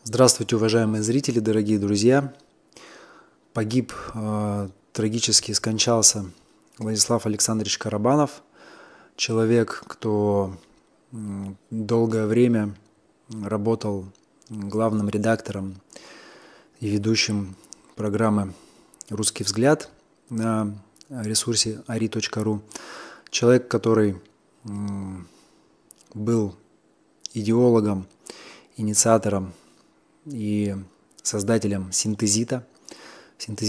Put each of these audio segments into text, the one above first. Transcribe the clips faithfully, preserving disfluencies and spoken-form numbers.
Здравствуйте, уважаемые зрители, дорогие друзья. Погиб, э, трагически скончался Владислав Александрович Карабанов, человек, кто э, долгое время работал главным редактором и ведущим программы «Русский взгляд» на ресурсе ари точка ру. Человек, который э, был идеологом, инициатором и создателем синтезита. Синтези...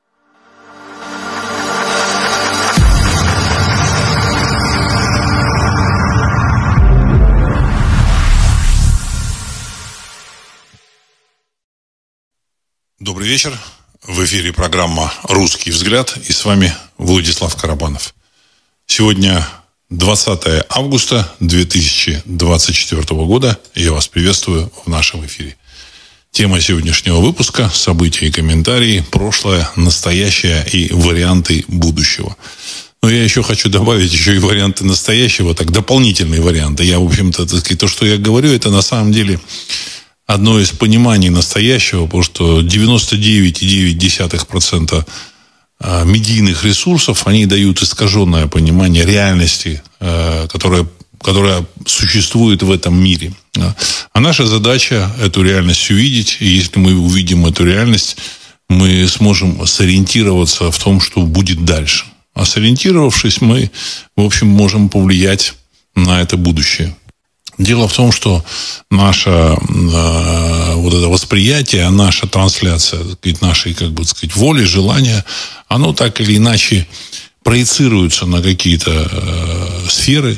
Добрый вечер. В эфире программа «Русский взгляд» и с вами Владислав Карабанов. Сегодня двадцатое августа две тысячи двадцать четвёртого года. Я вас приветствую в нашем эфире. Тема сегодняшнего выпуска – события и комментарии, прошлое, настоящее и варианты будущего. Но я еще хочу добавить еще и варианты настоящего, так дополнительные варианты. Я, в общем-то, так сказать, то, что я говорю, это на самом деле одно из пониманий настоящего, потому что девяносто девять целых девять десятых процента медийных ресурсов, они дают искаженное понимание реальности, которая, которая существует в этом мире. А наша задача эту реальность увидеть, и если мы увидим эту реальность, мы сможем сориентироваться в том, что будет дальше. А сориентировавшись, мы, в общем, можем повлиять на это будущее. Дело в том, что наше э, вот это восприятие, наша трансляция, так сказать, нашей, как бы сказать, воли, желания, оно так или иначе проецируется на какие-то э, сферы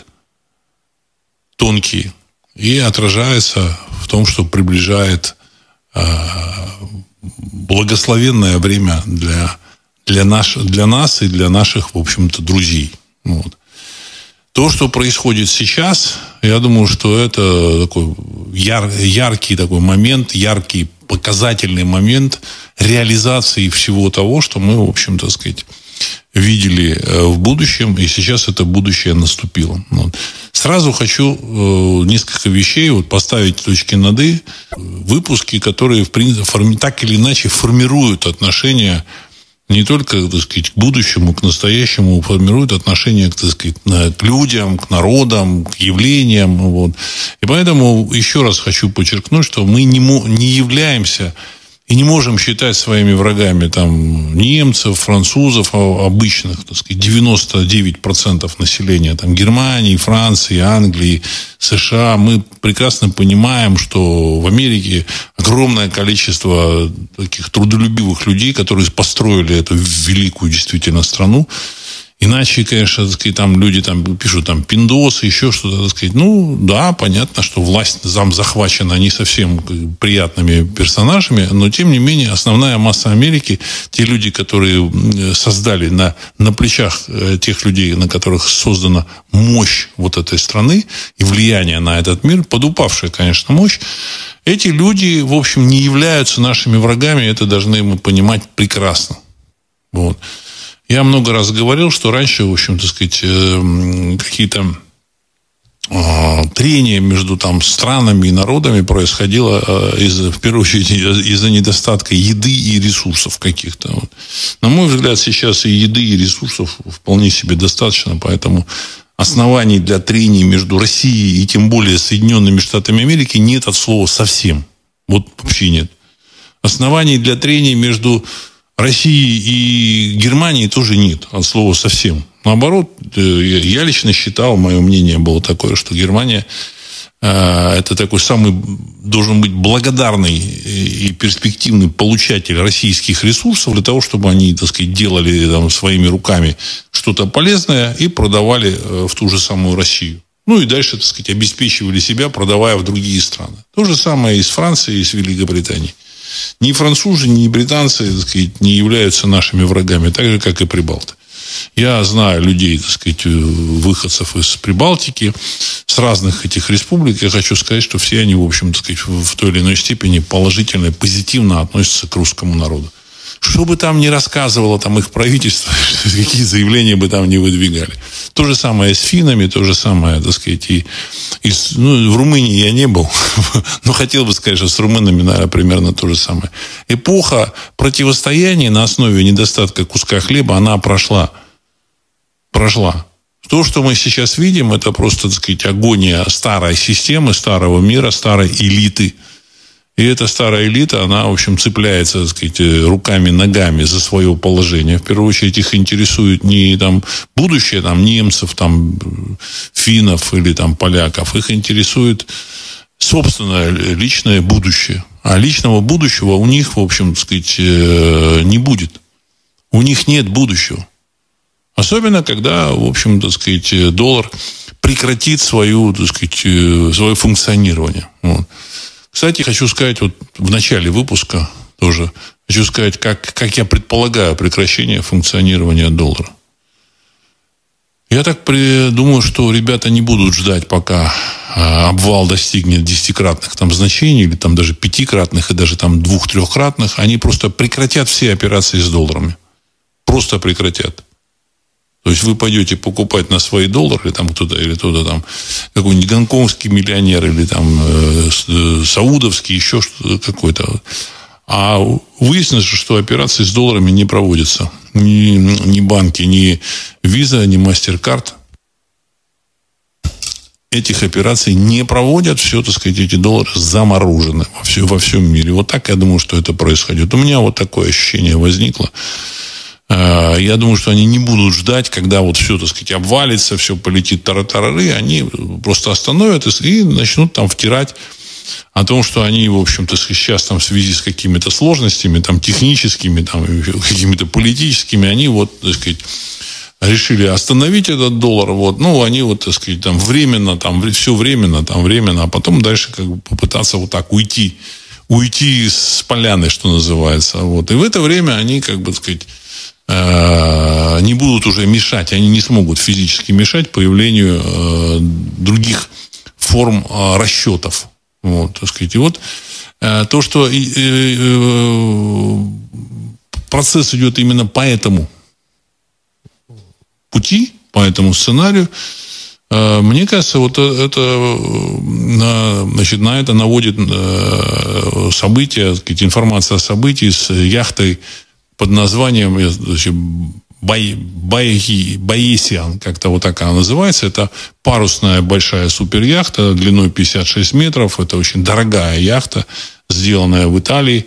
тонкие и отражается в том, что приближает э, благословенное время для, для, наш, для нас и для наших, в общем-то, друзей. Вот. То, что происходит сейчас, я думаю, что это такой яр, яркий такой момент, яркий показательный момент реализации всего того, что мы, в общем-то, сказать, видели в будущем, и сейчас это будущее наступило. Вот. Сразу хочу э, несколько вещей вот, поставить точки над «и», выпуски, которые, в принципе, форми, так или иначе формируют отношения не только, так сказать, к будущему, к настоящему, формируют отношения, так сказать, к людям, к народам, к явлениям. Вот. И поэтому еще раз хочу подчеркнуть, что мы не, не являемся и не можем считать своими врагами там, немцев, французов, обычных, так сказать, девяносто девять процентов населения там, Германии, Франции, Англии, США. Мы прекрасно понимаем, что в Америке огромное количество таких трудолюбивых людей, которые построили эту великую действительно страну. Иначе, конечно, так сказать, там люди там пишут там пиндосы, еще что-то, так сказать. Ну, да, понятно, что власть зам захвачена не совсем приятными персонажами, но, тем не менее, основная масса Америки, те люди, которые создали на, на плечах тех людей, на которых создана мощь вот этой страны и влияние на этот мир, подупавшая, конечно, мощь, эти люди, в общем, не являются нашими врагами, это должны мы понимать прекрасно. Вот. Я много раз говорил, что раньше, в общем, так сказать, какие-то трения между там, странами и народами происходило, из, в первую очередь, из-за недостатка еды и ресурсов каких-то. Вот. На мой взгляд, сейчас и еды, и ресурсов вполне себе достаточно, поэтому оснований для трений между Россией и тем более Соединенными Штатами Америки нет от слова совсем. Вот вообще нет. Оснований для трений между России и Германии тоже нет, от слова совсем. Наоборот, я лично считал, мое мнение было такое, что Германия э, это такой самый должен быть благодарный и перспективный получатель российских ресурсов для того, чтобы они, так сказать, делали там, своими руками что-то полезное и продавали в ту же самую Россию. Ну и дальше, так сказать, обеспечивали себя, продавая в другие страны. То же самое и с Францией, и с Великобританией. Ни французы, ни британцы, так сказать, не являются нашими врагами, так же, как и прибалты. Я знаю людей, так сказать, выходцев из Прибалтики, с разных этих республик. Я хочу сказать, что все они, в общем, так сказать, в той или иной степени положительно и позитивно относятся к русскому народу. Что бы там ни рассказывало там их правительство, какие заявления бы там ни выдвигали. То же самое с финнами, то же самое, так сказать, и, и ну, в Румынии я не был, но хотел бы сказать, что с румынами, наверное, примерно то же самое. Эпоха противостояния на основе недостатка куска хлеба, она прошла. Прошла. То, что мы сейчас видим, это просто, так сказать, агония старой системы, старого мира, старой элиты. И эта старая элита, она, в общем, цепляется, так сказать, руками, ногами за свое положение. В первую очередь их интересует не там, будущее там, немцев, там, финнов или там, поляков. Их интересует собственное личное будущее. А личного будущего у них, в общем, так сказать, не будет. У них нет будущего. Особенно, когда, в общем, так сказать, доллар прекратит свою, так сказать, свое функционирование. Вот. Кстати, хочу сказать, вот в начале выпуска тоже, хочу сказать, как, как я предполагаю прекращение функционирования доллара. Я так при, думаю, что ребята не будут ждать, пока а, обвал достигнет десятикратных там значений, или там даже пятикратных, и даже там двух-трехкратных. Они просто прекратят все операции с долларами. Просто прекратят. То есть вы пойдете покупать на свои доллары, или там кто-то, или кто-то там, какой-нибудь гонконгский миллионер, или там э, саудовский, еще что-то какой-то. А выяснится, что операции с долларами не проводятся. Ни, ни банки, ни Visa, ни MasterCard этих операций не проводят. Все, так сказать, эти доллары заморожены во, все, во всем мире. Вот так я думаю, что это происходит. У меня вот такое ощущение возникло. Я думаю, что они не будут ждать, когда вот все, так сказать, обвалится, все полетит тара-тарары. Они просто остановят и начнут там втирать о том, что они, в общем-то, сейчас там в связи с какими-то сложностями, там, техническими, там, какими-то политическими, они вот, так сказать, решили остановить этот доллар. Вот. Ну, они вот, так сказать, там, временно, там, все временно, там, временно, а потом дальше как бы попытаться вот так уйти, уйти с поляны, что называется. Вот. И в это время они, как бы, так сказать, не будут уже мешать, они не смогут физически мешать появлению э, других форм э, расчетов. Вот, так сказать. И вот э, то, что э, э, процесс идет именно по этому пути, по этому сценарию, э, мне кажется, вот это, на, значит, на это наводит э, события, так сказать, информация о событии с яхтой под названием значит, Бай, Бай, Боэсиан, как-то вот так она называется. Это парусная большая суперяхта длиной пятьдесят шесть метров. Это очень дорогая яхта, сделанная в Италии,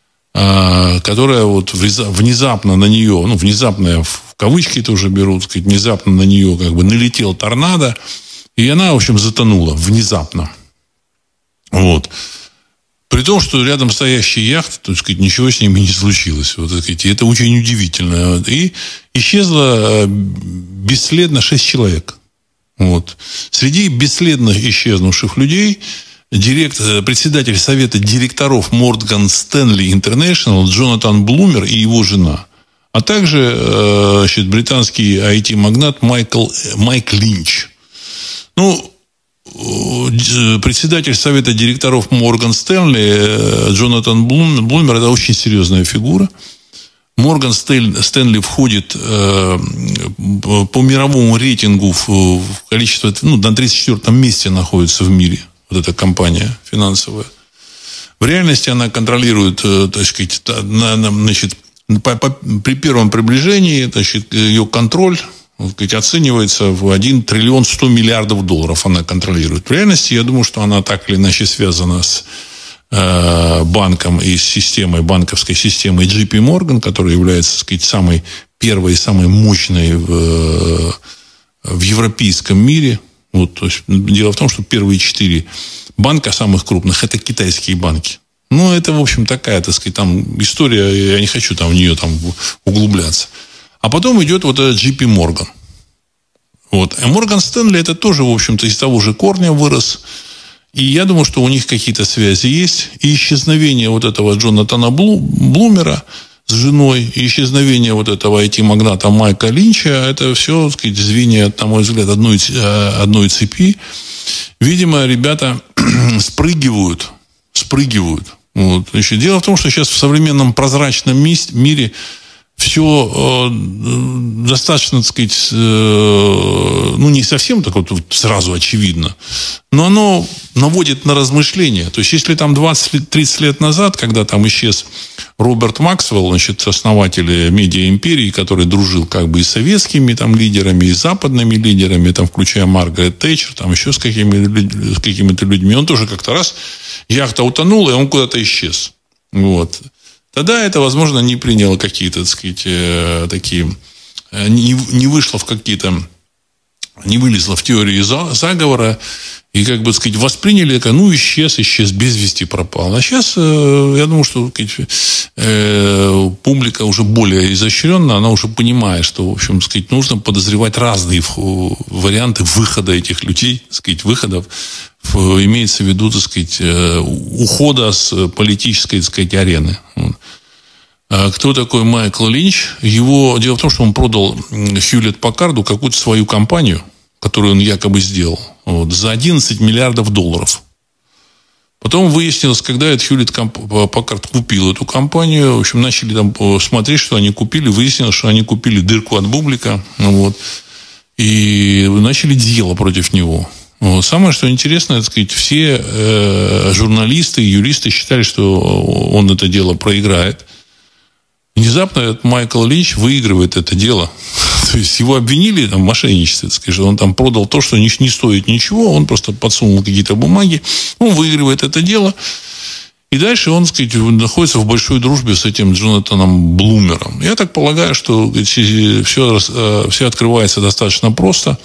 которая вот внезапно на нее, ну, внезапно в кавычки тоже берут, сказать, внезапно на нее как бы налетел торнадо, и она, в общем, затонула внезапно. Вот. При том, что рядом стоящие яхты, так сказать, ничего с ними не случилось. Вот, так сказать, это очень удивительно. И исчезло бесследно шесть человек. Вот. Среди бесследно исчезнувших людей директор, председатель совета директоров Morgan Stanley International Джонатан Блумер и его жена. А также значит, британский ай ти-магнат Майкл, Майк Линч. Ну, председатель совета директоров Morgan Stanley Джонатан Блумер – это очень серьезная фигура. Morgan Stanley входит э, по мировому рейтингу в, в количество, ну, на тридцать четвёртом месте находится в мире. Вот эта компания финансовая. В реальности она контролирует, э, так сказать, на, на, значит, по, по, при первом приближении, значит, ее контроль, так сказать, оценивается в один триллион сто миллиардов долларов она контролирует. В реальности, я думаю, что она так или иначе связана с банком и с системой, банковской системой джей пи Morgan, которая является, так сказать, самой первой и самой мощной в, в европейском мире. Вот, то есть, дело в том, что первые четыре банка самых крупных – это китайские банки. Ну, это, в общем, такая, так сказать, там история, я не хочу там в нее там углубляться. А потом идет вот этот джей пи Morgan. Вот. А Morgan Stanley – это тоже, в общем-то, из того же корня вырос. И я думаю, что у них какие-то связи есть. И исчезновение вот этого Джонатана Блу, Блумера с женой, и исчезновение вот этого ай ти-магната Майка Линча, это все, так сказать, звенья, на мой взгляд, одной, одной цепи. Видимо, ребята спрыгивают, спрыгивают. Вот. Еще дело в том, что сейчас в современном прозрачном мире все э, достаточно, так сказать, э, ну, не совсем так вот сразу очевидно, но оно наводит на размышления. То есть, если там двадцать-тридцать лет назад, когда там исчез Роберт Максвелл, значит, основатель медиа-империи, который дружил как бы и с советскими там лидерами, и с западными лидерами, там, включая Маргарет Тэтчер, там еще с какими-то, с какими-то людьми, он тоже как-то раз, яхта утонула, и он куда-то исчез. Вот. Тогда это, возможно, не приняло какие-то, так сказать, э, такие, э, не, не вышло в какие-то, не вылезло в теории заговора, и, как бы, так сказать, восприняли, ну, исчез, исчез, без вести пропал. А сейчас, э, я думаю, что, так сказать, э, публика уже более изощренная, она уже понимает, что, в общем, так сказать, нужно подозревать разные варианты выхода этих людей, так сказать, выходов, имеется в виду, так сказать, ухода с политической, так сказать, арены. Кто такой Майкл Линч? Его, дело в том, что он продал Хьюлетт Паккарду какую-то свою компанию, которую он якобы сделал, вот, за одиннадцать миллиардов долларов. Потом выяснилось, когда этот Хьюлетт Паккард купил эту компанию, в общем, начали там смотреть, что они купили, выяснилось, что они купили дырку от бублика, вот, и начали дело против него. Вот. Самое, что интересно, так сказать, все э, журналисты и юристы считали, что он это дело проиграет. Внезапно этот Майкл Линч выигрывает это дело. То есть его обвинили там, в мошенничестве, так сказать, он там продал то, что не, не стоит ничего, он просто подсунул какие-то бумаги, он выигрывает это дело. И дальше он, так сказать, находится в большой дружбе с этим Джонатаном Блумером. Я так полагаю, что все, все открывается достаточно просто.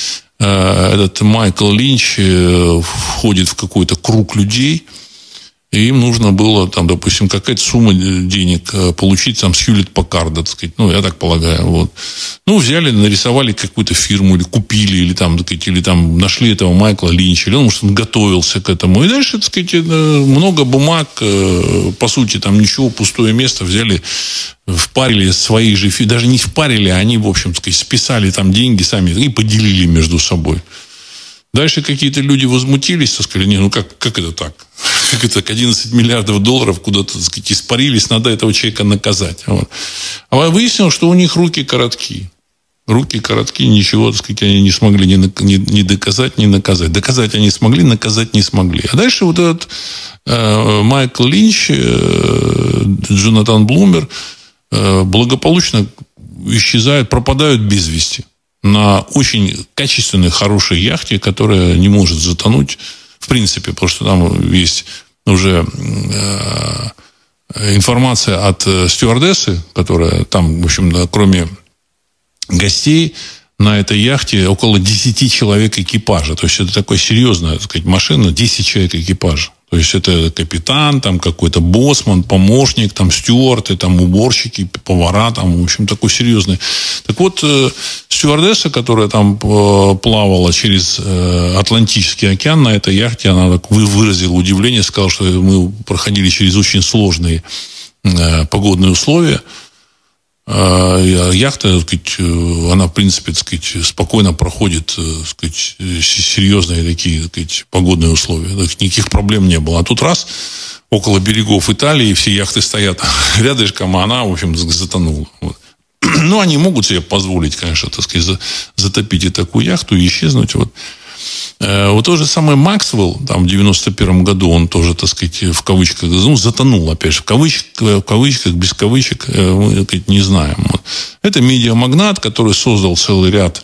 Этот Майкл Линч входит в какой-то круг людей, и им нужно было, там, допустим, какая-то сумма денег получить там, с Хьюлетт Паккарда, так сказать, ну, я так полагаю. Вот. Ну, взяли, нарисовали какую-то фирму, или купили, или там, так сказать, или там нашли этого Майкла Линча, или он, может, он готовился к этому. И дальше, так сказать, много бумаг, по сути, там ничего, пустое место взяли, впарили свои же, даже не впарили, они, в общем, так сказать, списали там деньги сами и поделили между собой. Дальше какие-то люди возмутились, сказали, не, ну как, как это так? Как это, одиннадцать миллиардов долларов куда-то, так сказать, испарились, надо этого человека наказать. Вот. А выяснилось, что у них руки коротки. Руки коротки, ничего, так сказать, они не смогли ни, ни, ни доказать, ни наказать. Доказать они смогли, наказать не смогли. А дальше вот этот э, Майкл Линч, э, Джонатан Блумер э, благополучно исчезают, пропадают без вести на очень качественной, хорошей яхте, которая не может затонуть, в принципе, потому что там есть уже э, информация от стюардессы, которая там, в общем, да, кроме гостей, на этой яхте около десять человек экипажа. То есть, это такая серьезная, так сказать, машина, десять человек экипажа. То есть, это капитан, там какой-то боссман, помощник, там стюарты, там уборщики, повара, там, в общем, такой серьезный. Так вот, э, стюардесса, которая там э, плавала через э, Атлантический океан на этой яхте, она так выразила удивление, сказала, что мы проходили через очень сложные э, погодные условия. Яхта, так сказать, она, в принципе, так сказать, спокойно проходит, так сказать, серьезные такие, так сказать, погодные условия. Никаких проблем не было. А тут раз, около берегов Италии, все яхты стоят рядышком, а она, в общем, затонула. Вот. Ну, они могут себе позволить, конечно, так сказать, затопить и такую яхту и исчезнуть. Вот. Вот тот же самый Максвелл, там, в девяносто первом году, он тоже, так сказать, в кавычках, ну, затонул, опять же, в кавычках, в кавычках без кавычек, мы, так сказать, не знаем. Вот. Это медиамагнат, который создал целый ряд,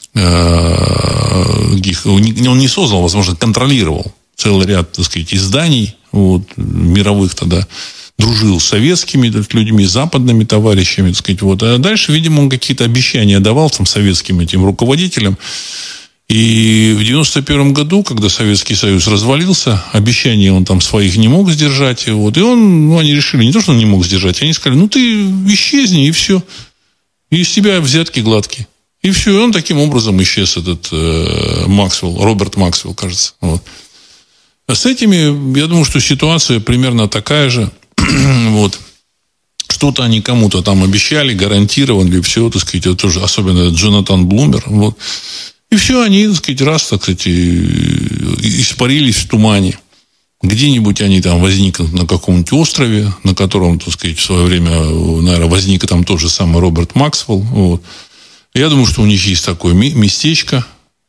э, он не создал, возможно, контролировал целый ряд, так сказать, изданий, вот, мировых тогда, дружил с советскими людьми, западными товарищами, так сказать, вот. А дальше, видимо, он какие-то обещания давал там советским этим руководителям. И в девяносто первом году, когда Советский Союз развалился, обещания он там своих не мог сдержать. И, вот, и он, ну, они решили, не то, что он не мог сдержать, они сказали, ну, ты исчезни, и все. И из тебя взятки гладкие. И все. И он таким образом исчез, этот э, Максвелл, Роберт Максвелл, кажется. Вот. А с этими, я думаю, что ситуация примерно такая же. Вот. Что-то они кому-то там обещали, гарантировали, все, так сказать, это тоже, особенно Джонатан Блумер. Вот. И все, они, так сказать, раз, так сказать, испарились в тумане. Где-нибудь они там возникнут на каком-нибудь острове, на котором, так сказать, в свое время, наверное, возник там тот же самый Роберт Максвелл. Вот. Я думаю, что у них есть такое местечко.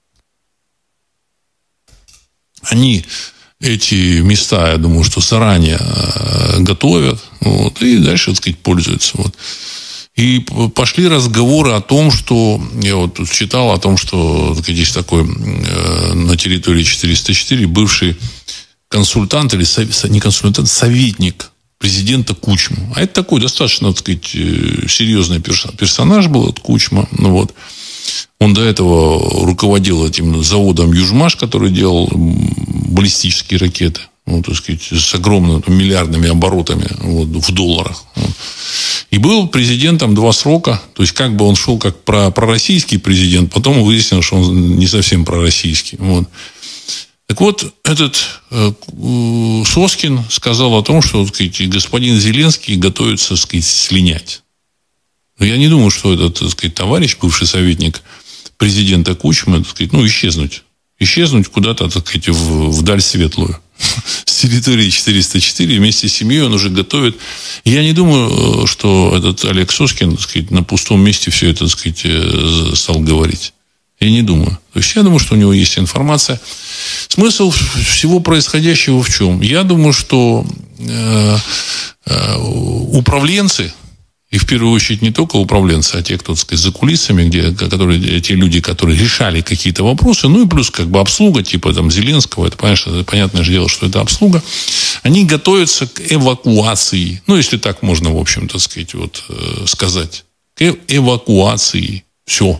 Они эти места, я думаю, что заранее готовят. Вот, и дальше, так сказать, пользуются. Вот. И пошли разговоры о том, что... Я вот тут читал о том, что так сказать, есть такой на территории четыреста четыре бывший консультант, или не консультант, советник президента Кучмы. А это такой достаточно, так сказать, серьезный персонаж был, от Кучма. Ну, вот. Он до этого руководил этим заводом «Южмаш», который делал баллистические ракеты. Ну, так сказать, с огромными там, миллиардными оборотами вот, в долларах. Вот. И был президентом два срока. То есть, как бы он шел как про, пророссийский президент, потом выяснилось, что он не совсем пророссийский. Вот. Так вот, этот э, Соскин сказал о том, что, так сказать, господин Зеленский готовится, так сказать, слинять. Но я не думаю, что этот, так сказать, товарищ, бывший советник президента Кучмы, так сказать, ну, исчезнуть. Исчезнуть куда-то, так сказать, в, вдаль светлую. С территории четыреста четыре вместе с семьей он уже готовит. Я не думаю, что этот Олег Соскин, так сказать, на пустом месте все это, так сказать, стал говорить. Я не думаю. То есть, я думаю, что у него есть информация. Смысл всего происходящего в чем? Я думаю, что э, э, управленцы, и в первую очередь не только управленцы, а те, кто, так сказать, за кулисами, где, которые, те люди, которые решали какие-то вопросы, ну и плюс как бы обслуга, типа там Зеленского, это, понятно, понятное же дело, что это обслуга, они готовятся к эвакуации. Ну, если так можно, в общем, так сказать, вот, э, сказать. К эвакуации. Все.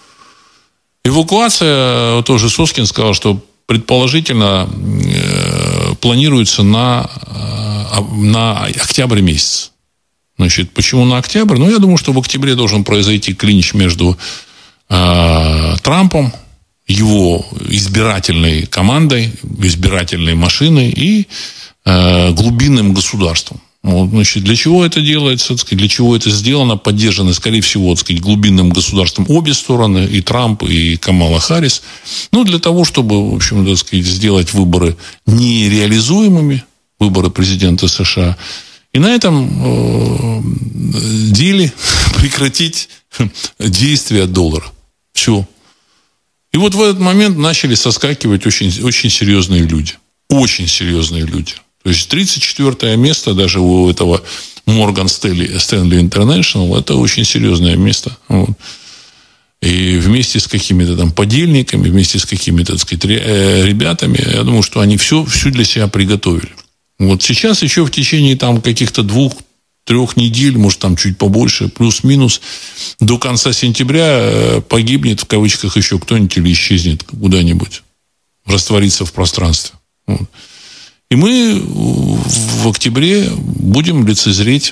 Эвакуация, тоже Соскин сказал, что предположительно э, планируется на, э, на октябрь месяц. Значит, почему на октябрь? Ну, я думаю, что в октябре должен произойти клинч между э, Трампом, его избирательной командой, избирательной машиной и э, глубинным государством. Вот, значит, для чего это делается, так сказать, для чего это сделано, поддержаны, скорее всего, так сказать, глубинным государством обе стороны, и Трамп, и Камала Харрис. Ну, для того, чтобы, в общем, так сказать, сделать выборы нереализуемыми, выборы президента США, и на этом э, деле прекратить действие доллара. Все. И вот в этот момент начали соскакивать очень, очень серьезные люди. Очень серьезные люди. То есть тридцать четвёртое место даже у этого Morgan Stanley International, это очень серьезное место. Вот. И вместе с какими-то там подельниками, вместе с какими-то, так сказать, ребятами, я думаю, что они все, все для себя приготовили. Вот сейчас еще в течение там каких-то двух-трех недель, может там чуть побольше, плюс-минус, до конца сентября погибнет, в кавычках, еще кто-нибудь или исчезнет куда-нибудь, растворится в пространстве. Вот. И мы в октябре будем лицезреть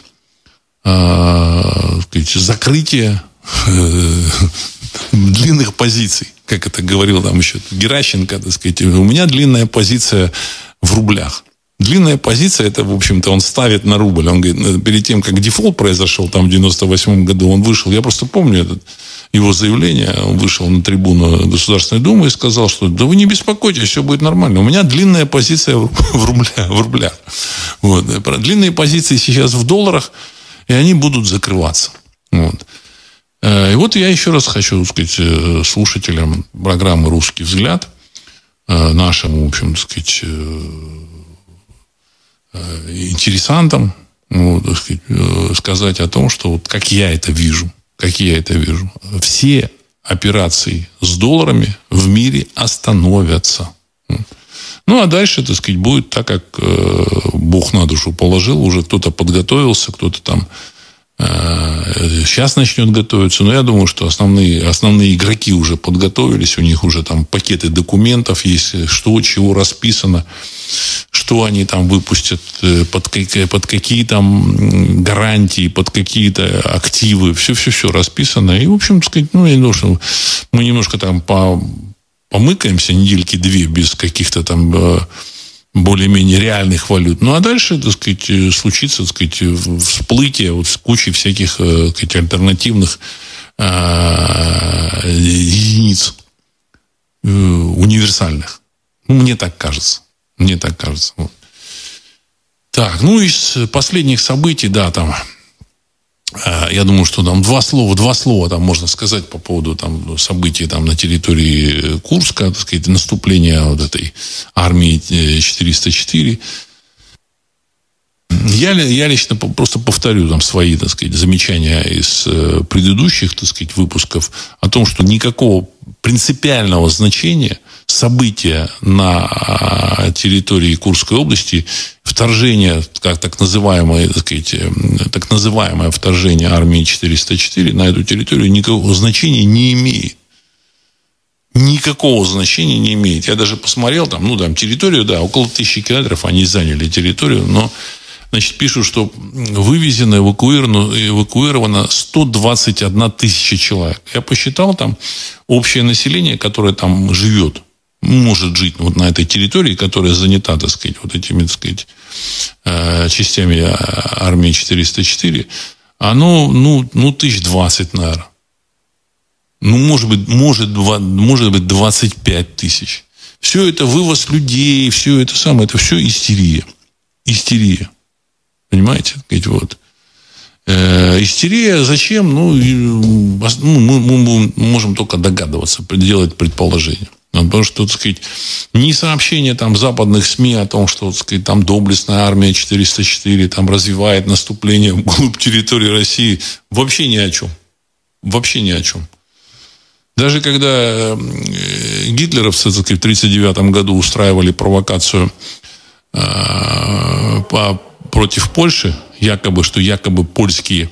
э, сказать, закрытие э, длинных позиций. Как это говорил там еще Геращенко, так сказать. У меня длинная позиция в рублях. Длинная позиция, это, в общем-то, он ставит на рубль. Он говорит, перед тем, как дефолт произошел там в девяносто восьмом году, он вышел, я просто помню этот, его заявление, он вышел на трибуну Государственной Думы и сказал, что да вы не беспокойтесь, все будет нормально. У меня длинная позиция в рублях. В рублях. Вот. Длинные позиции сейчас в долларах, и они будут закрываться. Вот. И вот я еще раз хочу сказать слушателям программы «Русский взгляд», нашим, в общем, так сказать, интересантам, ну, так сказать, сказать о том, что вот как я это вижу, как я это вижу, все операции с долларами в мире остановятся. Ну, а дальше, так сказать, будет так, как э, Бог на душу положил. Уже кто-то подготовился, кто-то там э, сейчас начнет готовиться. Но я думаю, что основные, основные игроки уже подготовились. У них уже там пакеты документов есть, что, чего расписано, что они там выпустят, под, под какие там гарантии, под какие-то активы. Все-все-все расписано. И, в общем, так сказать, ну, я думаю, что мы немножко там по... помыкаемся недельки две без каких-то там более-менее реальных валют. Ну, а дальше, так сказать, случится, так сказать, всплытие вот с кучей всяких, так сказать, альтернативных э, единиц э, универсальных. Ну, мне так кажется. Мне так кажется. Вот. Так, ну, из последних событий, да, там, э, я думаю, что там два слова, два слова там можно сказать по поводу там событий там на территории Курска, так сказать, наступления вот этой армии четыреста четыре. Я, я лично просто повторю там свои, так сказать, замечания из э, предыдущих, так сказать, выпусков о том, что никакого принципиального значения события на территории Курской области, вторжение, как так называемое, так сказать, так называемое вторжение армии четыреста четыре на эту территорию никакого значения не имеет. Никакого значения не имеет. Я даже посмотрел там, ну, там, территорию, да, около тысячи километров они заняли территорию, но, значит, пишут, что вывезено, эвакуировано, эвакуировано сто двадцать одна тысяча человек. Я посчитал, там, общее население, которое там живет, может жить вот на этой территории, которая занята, так сказать, вот этими, так сказать, частями армии четыреста четыре, оно, ну, ну, тысяч двадцать, наверное. Ну, может быть, может, может быть, двадцать пять тысяч. Все это вывоз людей, все это самое, это все истерия. Истерия. Понимаете? Вот. Э, истерия зачем? Ну, ну мы, мы можем только догадываться, делать предположения. Потому что, так сказать, ни сообщения там западных СМИ о том, что, так сказать, там доблестная армия четыреста четыре там развивает наступление вглубь территории России, вообще ни о чем. Вообще ни о чем. Даже когда гитлеровцы, так сказать, в тридцать девятом году устраивали провокацию э, по, против Польши, якобы, что якобы польские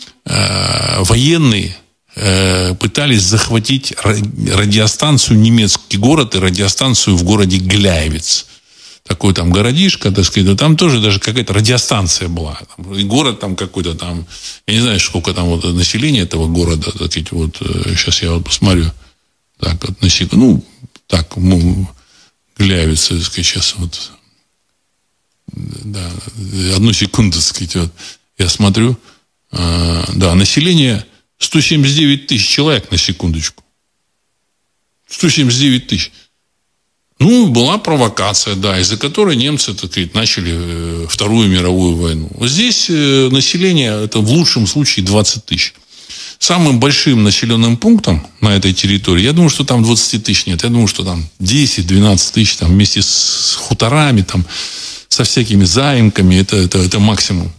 э, военные э, пытались захватить радиостанцию, немецкий город и радиостанцию в городе Гляевец. Такой там городишко, так сказать, там тоже даже какая-то радиостанция была. И город там какой-то там, я не знаю, сколько там вот населения этого города, так сказать, вот сейчас я вот посмотрю. Так, вот, на секунду, ну, так, Гляевец, так сказать, сейчас вот, да, одну секунду, так сказать, вот, я смотрю, а, да, население сто семьдесят девять тысяч человек, на секундочку. сто семьдесят девять тысяч. Ну, была провокация, да, из-за которой немцы, так сказать, начали Вторую мировую войну. Здесь население, это в лучшем случае двадцать тысяч. Самым большим населенным пунктом на этой территории, я думаю, что там двадцать тысяч нет. Я думаю, что там десять-двенадцать тысяч, там, вместе с хуторами, там, со всякими заимками, это, это, это максимум.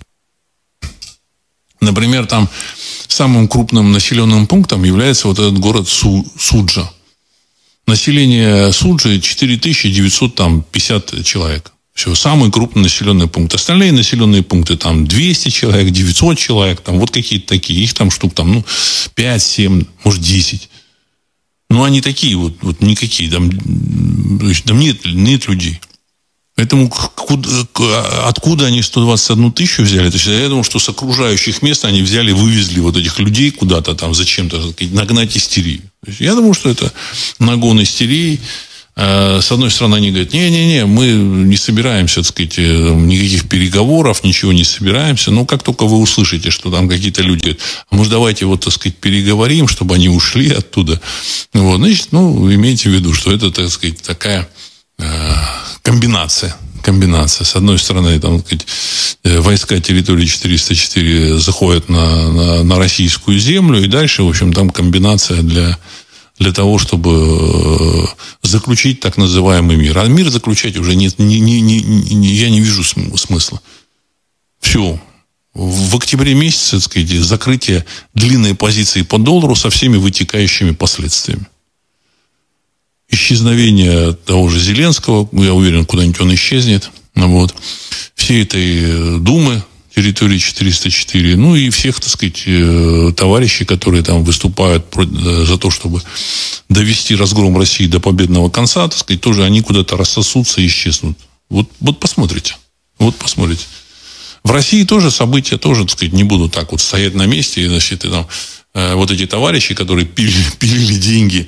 Например, там самым крупным населенным пунктом является вот этот город Су, Суджа. Население Суджи четыре тысячи девятьсот пятьдесят человек. Все, самый крупный населенный пункт. Остальные населенные пункты там двести человек, девятьсот человек, там вот какие-то такие. Их там штук там, ну, пять-семь, может, десять. Ну, они такие вот, вот никакие. Там, там нет, нет людей. Поэтому куда, откуда они сто двадцать одну тысячу взяли? То есть, я думаю, что с окружающих мест они взяли, вывезли вот этих людей куда-то там, зачем-то нагнать истерию. То есть, я думаю, что это нагон истерии. С одной стороны, они говорят, не-не-не, мы не собираемся, так сказать, никаких переговоров, ничего не собираемся. Но как только вы услышите, что там какие-то люди говорят, а может, давайте вот, так сказать, переговорим, чтобы они ушли оттуда. Вот, значит, ну, имейте в виду, что это, так сказать, такая э, комбинация. Комбинация. С одной стороны, там, так сказать, войска территории четыреста четыре заходят на, на, на российскую землю, и дальше, в общем, там комбинация для... для того, чтобы заключить так называемый мир. А мир заключать уже нет, не, не, не, не, я не вижу смысла. Все. В октябре месяце, так сказать, закрытие длинной позиции по доллару со всеми вытекающими последствиями. Исчезновение того же Зеленского, я уверен, куда-нибудь он исчезнет. Вот. Всей этой Думы, территории четыреста четыре, ну и всех, так сказать, товарищей, которые там выступают за то, чтобы довести разгром России до победного конца, так сказать, тоже они куда-то рассосутся и исчезнут. Вот, вот посмотрите. Вот посмотрите. В России тоже события тоже, так сказать, не будут так вот стоять на месте, и, значит, и там вот эти товарищи, которые пилили, пилили деньги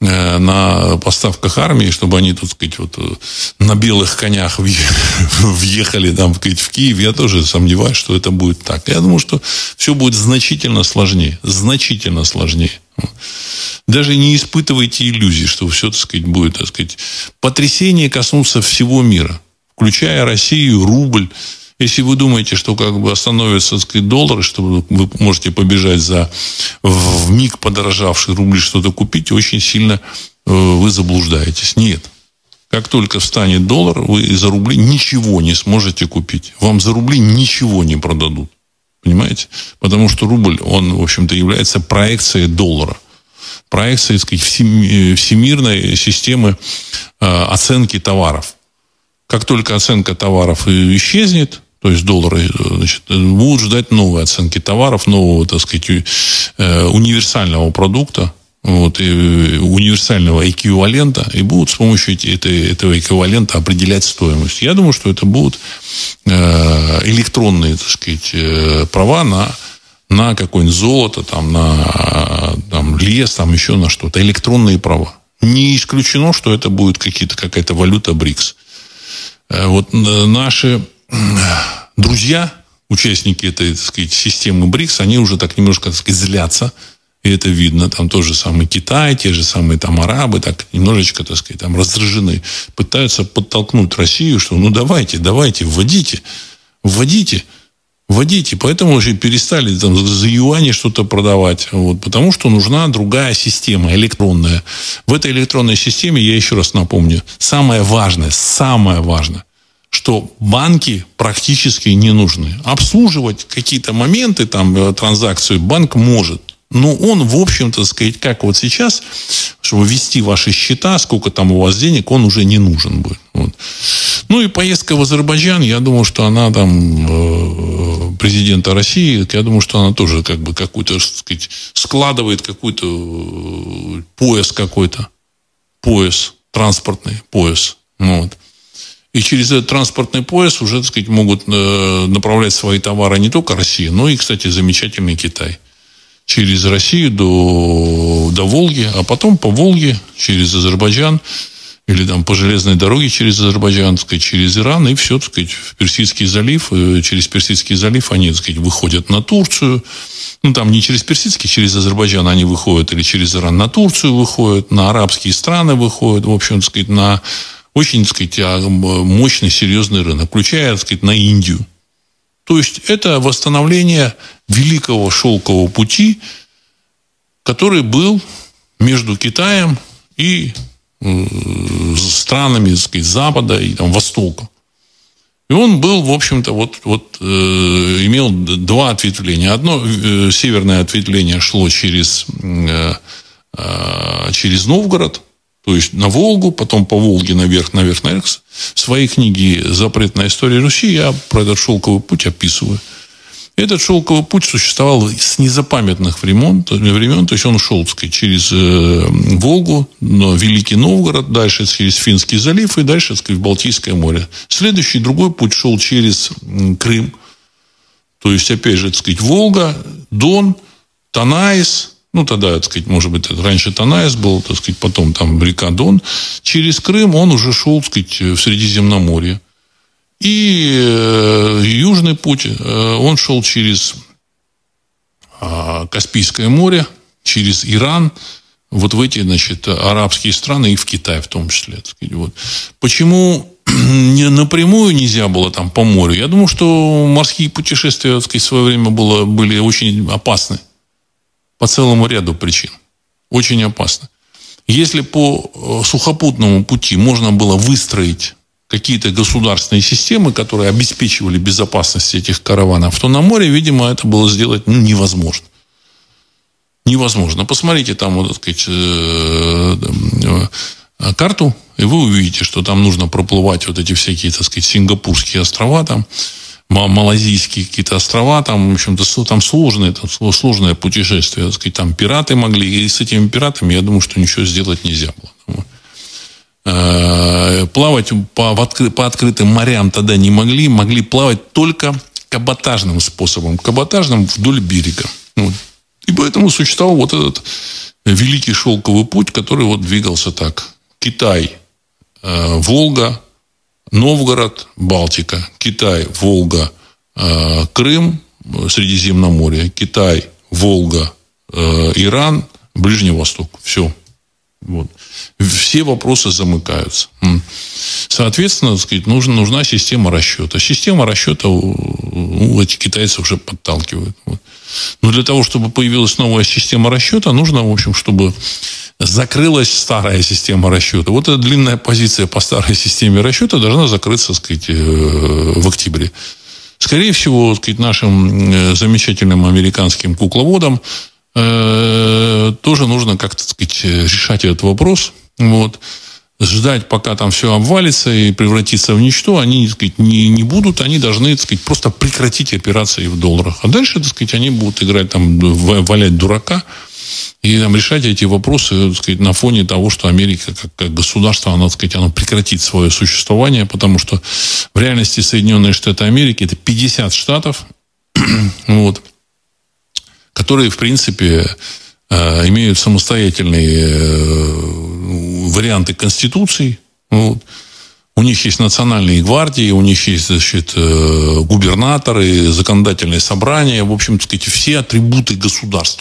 на поставках армии, чтобы они, так сказать, вот на белых конях въехали там, так сказать, в Киев, я тоже сомневаюсь, что это будет так. Я думаю, что все будет значительно сложнее. Значительно сложнее. Даже не испытывайте иллюзий, что все, так сказать, будет, так сказать, потрясения коснутся всего мира, включая Россию, рубль Если вы думаете, что как бы остановится, так сказать, доллар, что вы можете побежать за в миг подорожавший рубль что-то купить, очень сильно вы заблуждаетесь. Нет. Как только встанет доллар, вы за рубли ничего не сможете купить. Вам за рубли ничего не продадут. Понимаете? Потому что рубль, он, в общем-то, является проекцией доллара. Проекцией, так сказать, всемирной системы оценки товаров. Как только оценка товаров исчезнет, то есть доллары, значит, будут ждать новые оценки товаров, нового, так сказать, универсального продукта, вот, и универсального эквивалента, и будут с помощью этого эквивалента определять стоимость. Я думаю, что это будут электронные, так сказать, права на, на какое-нибудь золото, там, на там, лес, там, еще на что-то. Электронные права. Не исключено, что это будет какие-то, какая-то валюта БРИКС. Вот наши друзья, участники этой, так сказать, системы БРИКС, они уже так немножко, так сказать, злятся. И это видно. Там тот же самый Китай, те же самые там арабы, так немножечко, так сказать, там раздражены. Пытаются подтолкнуть Россию, что ну давайте, давайте, вводите, вводите, вводите. Поэтому уже перестали там за юани что-то продавать. Вот, потому что нужна другая система, электронная. В этой электронной системе, я еще раз напомню, самое важное, самое важное, что банки практически не нужны. Обслуживать какие-то моменты, там, транзакцию банк может. Но он, в общем-то, сказать, как вот сейчас, чтобы ввести ваши счета, сколько там у вас денег, он уже не нужен будет. Вот. Ну и поездка в Азербайджан, я думаю, что она там, э, президента России, я думаю, что она тоже как бы какую-то, так сказать, складывает какой-то пояс какой-то. Пояс, транспортный пояс. Вот. И через этот транспортный пояс уже, так сказать, могут э, направлять свои товары не только Россия, но и, кстати, замечательный Китай. Через Россию до, до Волги, а потом по Волге через Азербайджан или там по железной дороге через Азербайджан, так сказать, через Иран и все, так сказать, в Персидский залив. Через Персидский залив они, так сказать, выходят на Турцию. Ну, там не через Персидский, через Азербайджан они выходят, или через Иран на Турцию выходят, на арабские страны выходят, в общем, так сказать, на очень, так сказать, мощный, серьезный рынок, включая, так сказать, на Индию. То есть это восстановление великого шелкового пути, который был между Китаем и э, странами, так сказать, Запада и там, Востока. И он был, в общем-то, вот, вот, э, имел два ответвления. Одно э, северное ответвление шло через, э, э, через Новгород, то есть на Волгу, потом по Волге наверх, наверх, наверх. В своей книге «Запретная история Руси» я про этот шелковый путь описываю. Этот шелковый путь существовал с незапамятных времен, времен, то есть он шел, так сказать, через Волгу, но Великий Новгород, дальше через Финский залив и дальше, так сказать, в Балтийское море. Следующий, другой путь шел через Крым. То есть, опять же, так сказать, Волга, Дон, Танаис. Ну, тогда, так сказать, может быть, раньше Танаис был, так сказать, потом там река Дон. Через Крым он уже шел, так сказать, в Средиземноморье. И э, южный путь, э, он шел через э, Каспийское море, через Иран, вот в эти, значит, арабские страны и в Китай в том числе. Так сказать, вот. Почему не, напрямую нельзя было там по морю? Я думаю, что морские путешествия, так сказать, в свое время было, были очень опасны. По целому ряду причин. Очень опасно. Если по сухопутному пути можно было выстроить какие-то государственные системы, которые обеспечивали безопасность этих караванов, то на море, видимо, это было сделать ну, невозможно. Невозможно. Посмотрите там, вот, так сказать, карту, и вы увидите, что там нужно проплывать вот эти всякие, так сказать, сингапурские острова, там, малазийские какие-то острова, там, в общем-то, там сложное, там сложное путешествие, так сказать, там пираты могли, и с этими пиратами, я думаю, что ничего сделать нельзя было. Плавать по, откры, по открытым морям тогда не могли, могли плавать только каботажным способом, каботажным вдоль берега. Вот. И поэтому существовал вот этот великий шелковый путь, который вот двигался так. Китай, э, Волга, Новгород, Балтика, Китай, Волга, э, Крым, Средиземноморье, Китай, Волга, э, Иран, Ближний Восток. Все. Вот. Все вопросы замыкаются. Соответственно, так сказать, нужна, нужна система расчета. Система расчета у этих китайцев уже подталкивает. Вот. Но для того, чтобы появилась новая система расчета, нужно, в общем, чтобы закрылась старая система расчета. Вот эта длинная позиция по старой системе расчета должна закрыться, так сказать, в октябре. Скорее всего, так сказать, нашим замечательным американским кукловодам э, тоже нужно как-то, так сказать, решать этот вопрос. Вот. Ждать, пока там все обвалится и превратится в ничто, они, так сказать, не, не будут. Они должны, так сказать, просто прекратить операции в долларах. А дальше, так сказать, они будут играть там, валять дурака и там, решать эти вопросы, так сказать, на фоне того, что Америка как, как государство, оно, так сказать, оно прекратит свое существование, потому что в реальности Соединенные Штаты Америки это пятьдесят штатов, вот, которые, в принципе, имеют самостоятельные варианты конституций. Вот. У них есть национальные гвардии, у них есть, значит, губернаторы, законодательные собрания, в общем, так сказать, все атрибуты государства.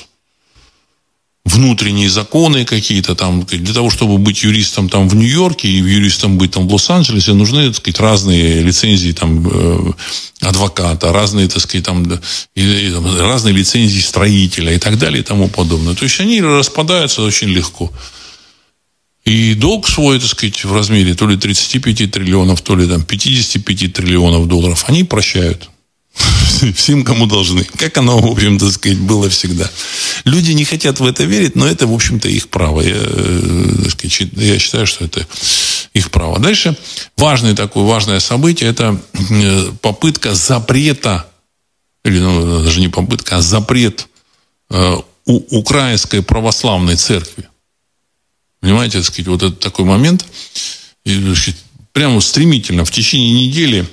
Внутренние законы какие-то там. Для того, чтобы быть юристом там в Нью-Йорке и юристом быть там в Лос-Анджелесе, нужны, так сказать, разные лицензии там адвоката, разные, так сказать, там, и, и, там, разные лицензии строителя и так далее и тому подобное. То есть они распадаются очень легко. И долг свой, так сказать, в размере то ли тридцать пять триллионов, то ли там пятьдесят пять триллионов долларов, они прощают. Всем, кому должны. Как оно, в общем-то, так сказать, было всегда. Люди не хотят в это верить, но это, в общем-то, их право. Я, так сказать, я считаю, что это их право. Дальше важное такое, важное событие – это попытка запрета, или ну, даже не попытка, а запрет э, у Украинской православной церкви. Понимаете, так сказать, вот это такой момент. И, значит, прямо стремительно в течение недели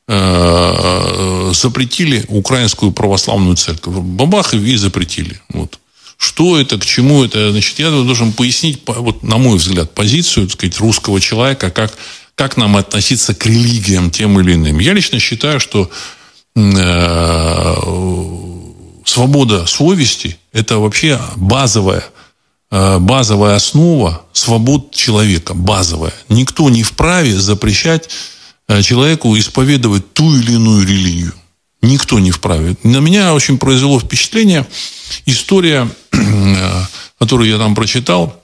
запретили Украинскую православную церковь. Бабах и запретили. Вот. Что это, к чему это? Значит, я должен пояснить, вот, на мой взгляд, позицию, так сказать, русского человека, как, как нам относиться к религиям тем или иным. Я лично считаю, что э, свобода совести – это вообще базовая, э, базовая основа свобод человека. Базовая. Никто не вправе запрещать человеку исповедовать ту или иную религию. Никто не вправе. На меня очень произвело впечатление история, которую я там прочитал,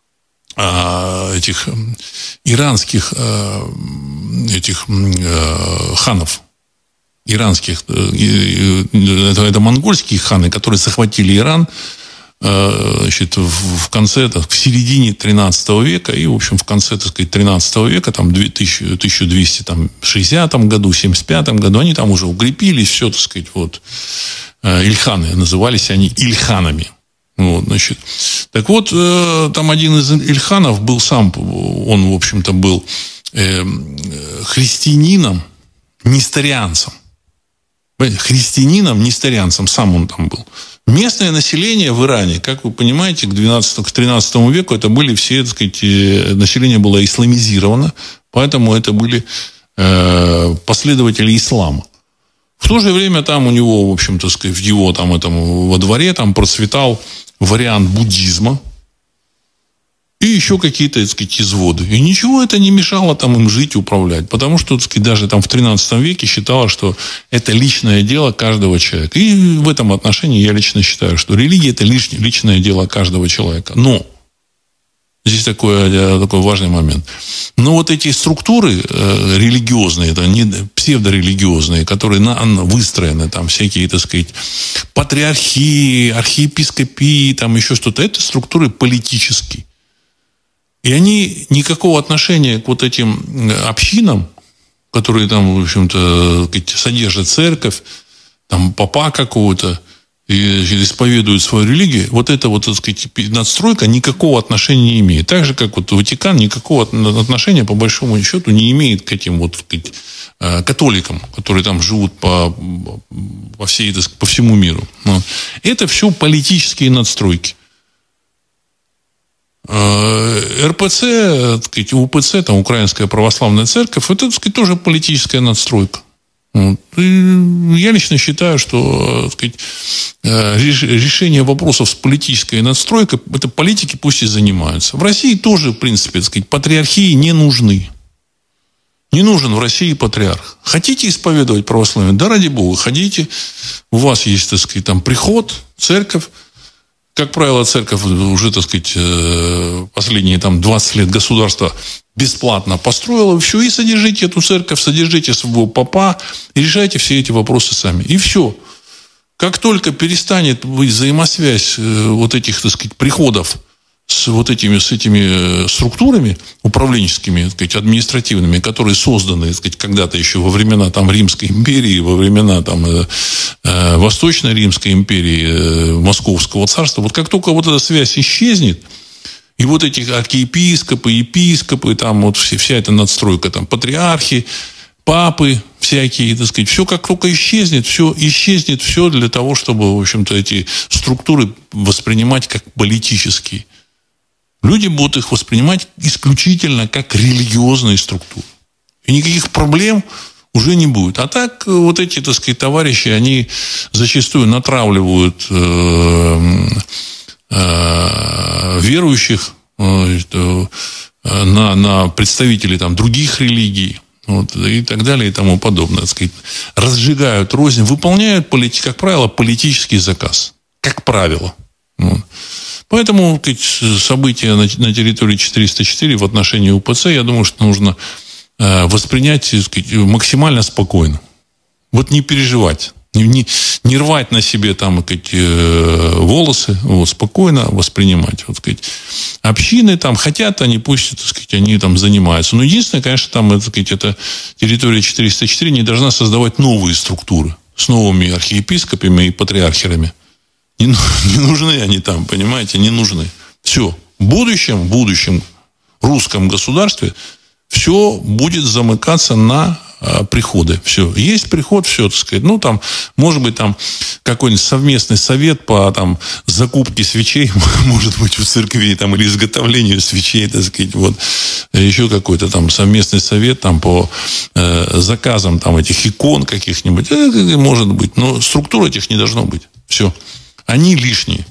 этих иранских этих ханов. Иранских. Это, это монгольские ханы, которые захватили Иран, значит, в конце, в середине тринадцатого века и, в общем, в конце, так сказать, тринадцатого века, там, тысяча двести шестидесятом году, семьдесят пятом году, они там уже укрепились, все, так сказать, вот, ильханы, назывались они ильханами. Вот, значит, так вот, там один из ильханов был сам, он, в общем-то, был христианином, несторианцем. Христианином, несторианцем, сам он там был. Местное население в Иране, как вы понимаете, к двенадцатому, к тринадцатому веку это были все, так сказать, население было исламизировано, поэтому это были э, последователи ислама. В то же время там у него, в общем-то, в его там, этом, во дворе там процветал вариант буддизма и еще какие-то, так сказать, изводы. И ничего это не мешало там им жить и управлять. Потому что, так сказать, даже там в тринадцатом веке считалось, что это личное дело каждого человека. И в этом отношении я лично считаю, что религия – это личное дело каждого человека. Но здесь такой, такой важный момент. Но вот эти структуры э, религиозные, это не псевдорелигиозные, которые на, выстроены, там всякие, так сказать, патриархии, архиепископии, там еще что-то, это структуры политические. И они никакого отношения к вот этим общинам, которые там, в общем-то, содержат церковь, там попа какого-то, и исповедуют свою религию, вот эта вот, так сказать, надстройка никакого отношения не имеет. Так же, как вот Ватикан никакого отношения, по большому счету, не имеет к этим вот, так сказать, католикам, которые там живут по, по, всей, так сказать, по всему миру. Это все политические надстройки. эр пэ цэ, так сказать, у пэ цэ, там, Украинская православная церковь, это, так сказать, тоже политическая надстройка. Вот. И я лично считаю, что, так сказать, решение вопросов с политической надстройкой, это политики пусть и занимаются. В России тоже, в принципе, так сказать, патриархии не нужны. Не нужен в России патриарх. Хотите исповедовать православие? Да ради бога, ходите. У вас есть, так сказать, там приход, церковь. Как правило, церковь уже, так сказать, последние там двадцать лет государство бесплатно построило. Все, и содержите эту церковь, содержите своего попа и решайте все эти вопросы сами. И все. Как только перестанет быть взаимосвязь вот этих, так сказать, приходов с вот этими, с этими структурами управленческими, так сказать, административными, которые созданы, так сказать, когда-то еще во времена там, Римской империи, во времена там, э, э, Восточной Римской империи, э, Московского царства, вот как только вот эта связь исчезнет, и вот эти архиепископы, епископы, там вот все, вся эта надстройка, там патриархи, папы всякие, так сказать, все как только исчезнет, все исчезнет, все для того, чтобы, в общем-то, эти структуры воспринимать как политические. Люди будут их воспринимать исключительно как религиозные структуры. И никаких проблем уже не будет. А так вот эти, так сказать, товарищи, они зачастую натравливают э, э, верующих э, на, на представителей там, других религий. Вот, и так далее, и тому подобное. Так сказать, разжигают рознь, выполняют, как правило, политический заказ. Как правило. Вот. Поэтому, так сказать, события на, на территории четыреста четыре в отношении УПЦ, я думаю, что нужно э, воспринять, так сказать, максимально спокойно. Вот не переживать. Не, не, не рвать на себе там, так сказать, э, волосы, вот, спокойно воспринимать. Вот, так сказать. Общины там хотят, они пусть, так сказать, они там занимаются. Но единственное, конечно, там, так сказать, эта территория четыреста четыре не должна создавать новые структуры с новыми архиепископами и патриархерами. Не, не нужны они там, понимаете, не нужны. Все. В будущем, в будущем русском государстве все будет замыкаться на а, приходы. Все. Есть приход, все, так сказать. Ну, там, может быть, там какой-нибудь совместный совет по там, закупке свечей, может быть, у церквей, там, или изготовлению свечей, так сказать, вот. Еще какой-то там совместный совет там, по э, заказам там, этих икон каких-нибудь. Э, может быть. Но структур этих не должно быть. Все. Они лишние.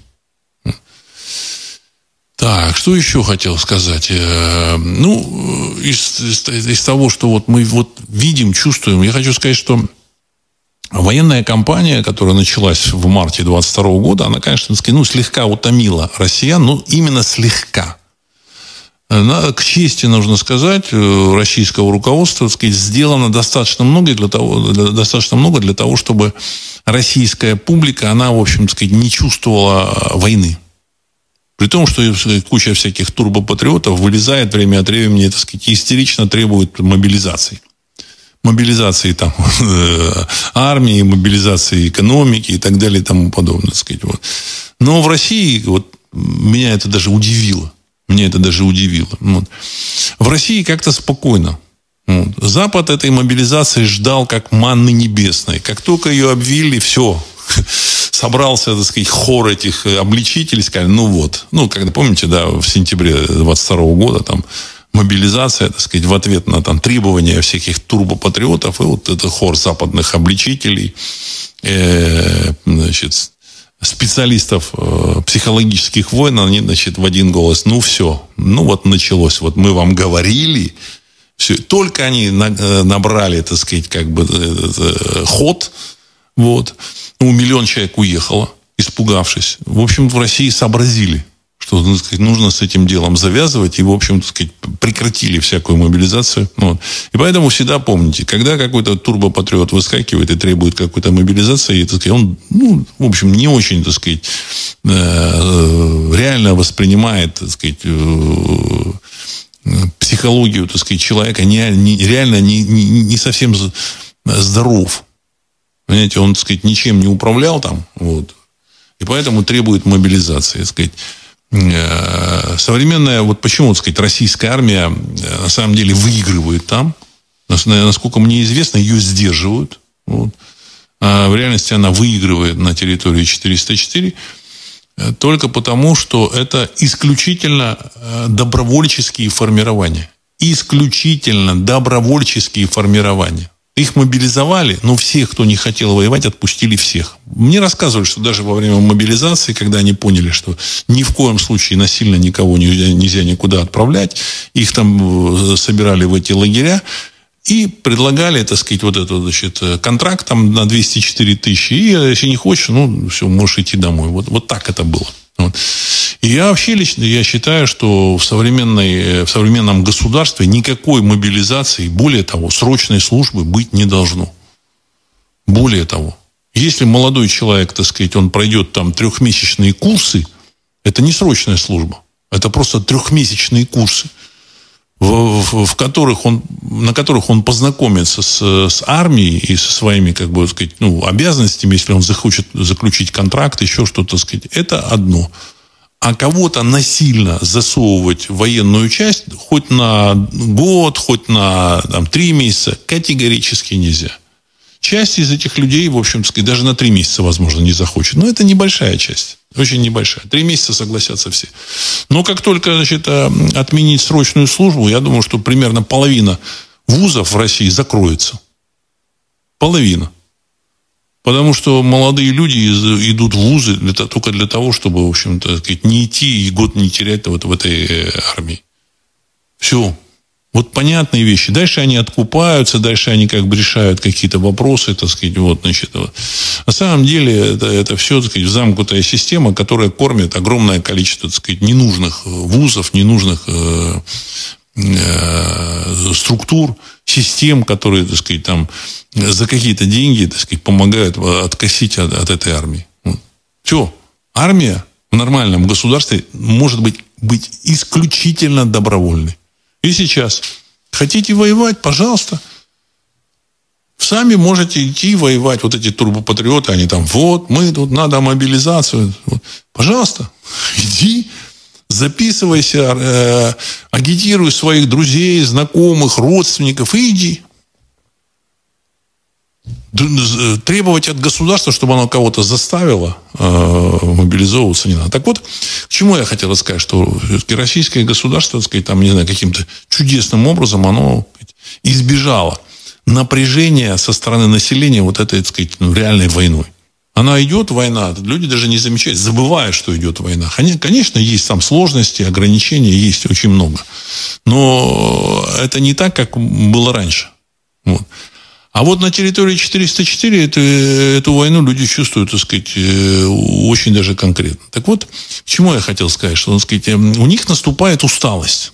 Так, что еще хотел сказать? Ну, из, из, из того, что вот мы вот видим, чувствуем, я хочу сказать, что военная кампания, которая началась в марте двадцать второго года, она, конечно, ну, слегка утомила россиян, но именно слегка. К чести, нужно сказать, российского руководства, так сказать, сделано достаточно много для того, достаточно много для того, чтобы российская публика, она, в общем, так сказать, не чувствовала войны. При том, что куча всяких турбопатриотов вылезает время от времени, так сказать, истерично требует мобилизации. Мобилизации там, армии, мобилизации экономики и так далее и тому подобное. Так сказать, вот. Но в России вот, меня это даже удивило. Меня это даже удивило. Вот. В России как-то спокойно. Вот. Запад этой мобилизации ждал как манны небесной. Как только ее обвили, все. Собрался, так сказать, хор этих обличителей. Сказали, ну вот. Ну, когда, помните, да, в сентябре двадцать второго года там мобилизация, так сказать, в ответ на там, требования всяких турбопатриотов. И вот это хор западных обличителей. Э, значит, специалистов э, психологических войн, они, значит, в один голос, ну все, ну вот началось, вот мы вам говорили, все, только они на, э, набрали, так сказать, как бы э, э, ход, вот, ну, миллион человек уехало, испугавшись. В общем, в России сообразили, что, так сказать, нужно с этим делом завязывать, и, в общем, так сказать, прекратили всякую мобилизацию. Вот. И поэтому всегда помните, когда какой-то турбопатриот выскакивает и требует какой-то мобилизации, так сказать, он, ну, в общем, не очень, так сказать, реально воспринимает, так сказать, психологию, так сказать, человека, не, не, реально не, не, не совсем здоров. Понимаете, он, так сказать, ничем не управлял там, вот, и поэтому требует мобилизации, так сказать. Современная, вот почему, так сказать, российская армия на самом деле выигрывает там, насколько мне известно, ее сдерживают, вот. А в реальности она выигрывает на территории четыреста четыре только потому, что это исключительно добровольческие формирования. Исключительно добровольческие формирования. Их мобилизовали, но всех, кто не хотел воевать, отпустили всех. Мне рассказывали, что даже во время мобилизации, когда они поняли, что ни в коем случае насильно никого нельзя, нельзя никуда отправлять, их там собирали в эти лагеря и предлагали, так сказать, вот этот, значит, контракт там на двести четыре тысячи. И если не хочешь, ну, все, можешь идти домой. Вот, вот так это было. Вот. И я вообще лично я считаю, что в, современной, в современном государстве никакой мобилизации, более того, срочной службы быть не должно. Более того, если молодой человек, так сказать, он пройдет там трехмесячные курсы, это не срочная служба, это просто трехмесячные курсы, в, в, в которых он, на которых он познакомится с, с армией и со своими, как бы, так сказать, ну, обязанностями, если он захочет заключить контракт, еще что-то, так сказать, это одно. А кого-то насильно засовывать в военную часть хоть на год, хоть на там, три месяца категорически нельзя. Часть из этих людей, в общем, даже на три месяца, возможно, не захочет. Но это небольшая часть. Очень небольшая. Три месяца согласятся все. Но как только, значит, отменить срочную службу, я думаю, что примерно половина вузов в России закроется. Половина. Потому что молодые люди идут в вузы для, только для того, чтобы, в общем-то, не идти и год не терять вот в этой армии. Все. Вот понятные вещи. Дальше они откупаются, дальше они как бы решают какие-то вопросы, так сказать, вот, значит, вот. На самом деле это, это все, так сказать, замкнутая система, которая кормит огромное количество, так сказать, ненужных вузов, ненужных э, э, структур, систем, которые, так сказать, там за какие-то деньги, так сказать, помогают откосить от, от этой армии. Вот. Все. Армия в нормальном государстве может быть, быть исключительно добровольной. И сейчас. Хотите воевать? Пожалуйста. Сами можете идти воевать. Вот эти турбопатриоты, они там, вот, мы тут, надо мобилизацию. Вот. Пожалуйста. Иди, записывайся, э, агитируй своих друзей, знакомых, родственников и иди. Требовать от государства, чтобы оно кого-то заставило э, мобилизовываться, не надо. Так вот, к чему я хотел сказать, что все-таки российское государство, так сказать, там, не знаю, каким-то чудесным образом оно избежало напряжения со стороны населения вот этой, так сказать, ну, реальной войной. Она идет, война, люди даже не замечают, забывают, что идет война. Конечно, есть там сложности, ограничения, есть очень много. Но это не так, как было раньше. Вот. А вот на территории четыреста четыре эту, эту войну люди чувствуют, так сказать, очень даже конкретно. Так вот, к чему я хотел сказать, что, так сказать, у них наступает усталость.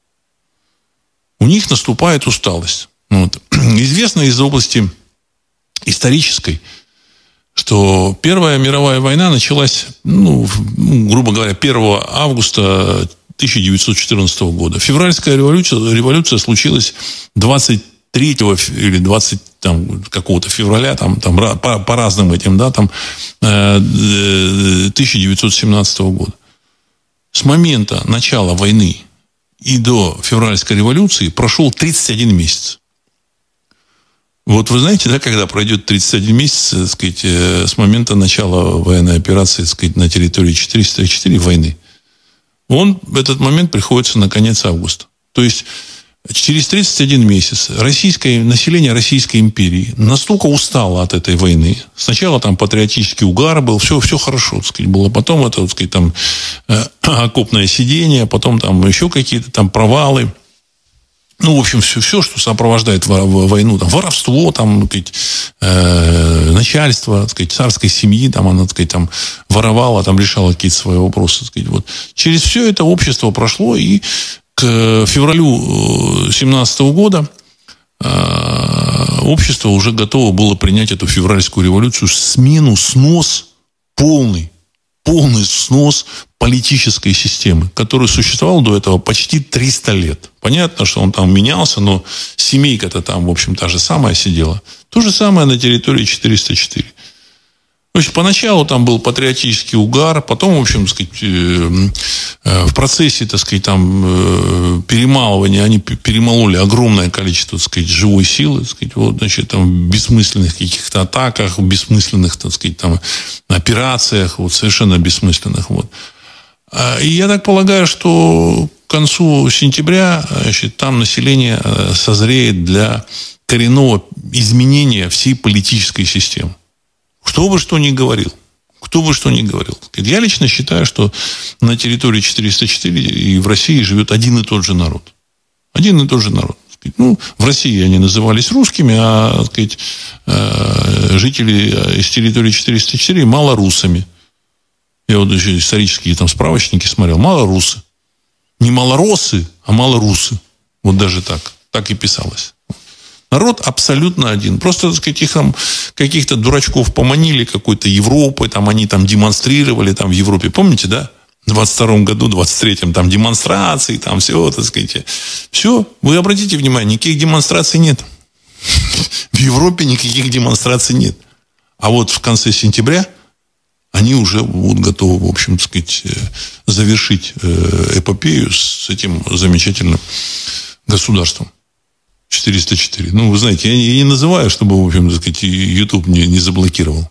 У них наступает усталость. Вот. Известно из области исторической, что Первая мировая война началась, ну, грубо говоря, первого августа тысяча девятьсот четырнадцатого года. Февральская революция, революция случилась двадцать третьего или двадцатого там, какого-то февраля, там, там, по, по разным этим датам, тысяча девятьсот семнадцатого года. С момента начала войны и до февральской революции прошел тридцать один месяц. Вот вы знаете, да, когда пройдет тридцать один месяц, так сказать, с момента начала военной операции, так сказать, на территории четыреста четыре войны, он, этот момент приходится на конец августа. То есть через тридцать один месяц российское, население Российской империи настолько устало от этой войны. Сначала там патриотический угар был, все, все хорошо, так сказать, было. Потом это, так сказать, там, э, окопное сидение, потом там еще какие-то там провалы. Ну, в общем, все, все что сопровождает войну. Там, воровство, там, так сказать, э, начальство, так сказать, царской семьи, там, оно, так сказать, там, воровало, там, решало какие-то свои вопросы. Так сказать, вот. Через все это общество прошло, и к февралю семнадцатого года э, общество уже готово было принять эту февральскую революцию, смену, снос, полный, полный снос политической системы, которая существовала до этого почти триста лет. Понятно, что он там менялся, но семейка-то там, в общем, та же самая сидела. То же самое на территории четыреста четыре. То есть, поначалу там был патриотический угар, потом, в общем, так сказать, в процессе, так сказать, там, перемалывания они перемололи огромное количество, так сказать, живой силы, так сказать, вот, значит, там, в бессмысленных каких-то атаках, в бессмысленных, так сказать, там, операциях, вот, совершенно бессмысленных, вот. И я так полагаю, что к концу сентября, значит, там население созреет для коренного изменения всей политической системы. Кто бы что ни говорил. Кто бы что ни говорил. Я лично считаю, что на территории четыреста четыре и в России живет один и тот же народ. Один и тот же народ. Ну, в России они назывались русскими, а, так сказать, жители из территории четыреста четыре малорусами. Я вот еще исторические там справочники смотрел. Малорусы. Не малоросы, а малорусы. Вот даже так. Так и писалось. Народ абсолютно один. Просто, так сказать, их там каких-то дурачков поманили какой-то Европой, там они там демонстрировали там в Европе. Помните, да? В двадцать втором году, двадцать третьем, там демонстрации, там все, так сказать. Все. Вы обратите внимание, никаких демонстраций нет. В Европе никаких демонстраций нет. А вот в конце сентября они уже вот готовы, в общем, так сказать, завершить эпопею с этим замечательным государством. четыреста четыре. Ну, вы знаете, я не, я не называю, чтобы, в общем, так сказать, YouTube не, не заблокировал.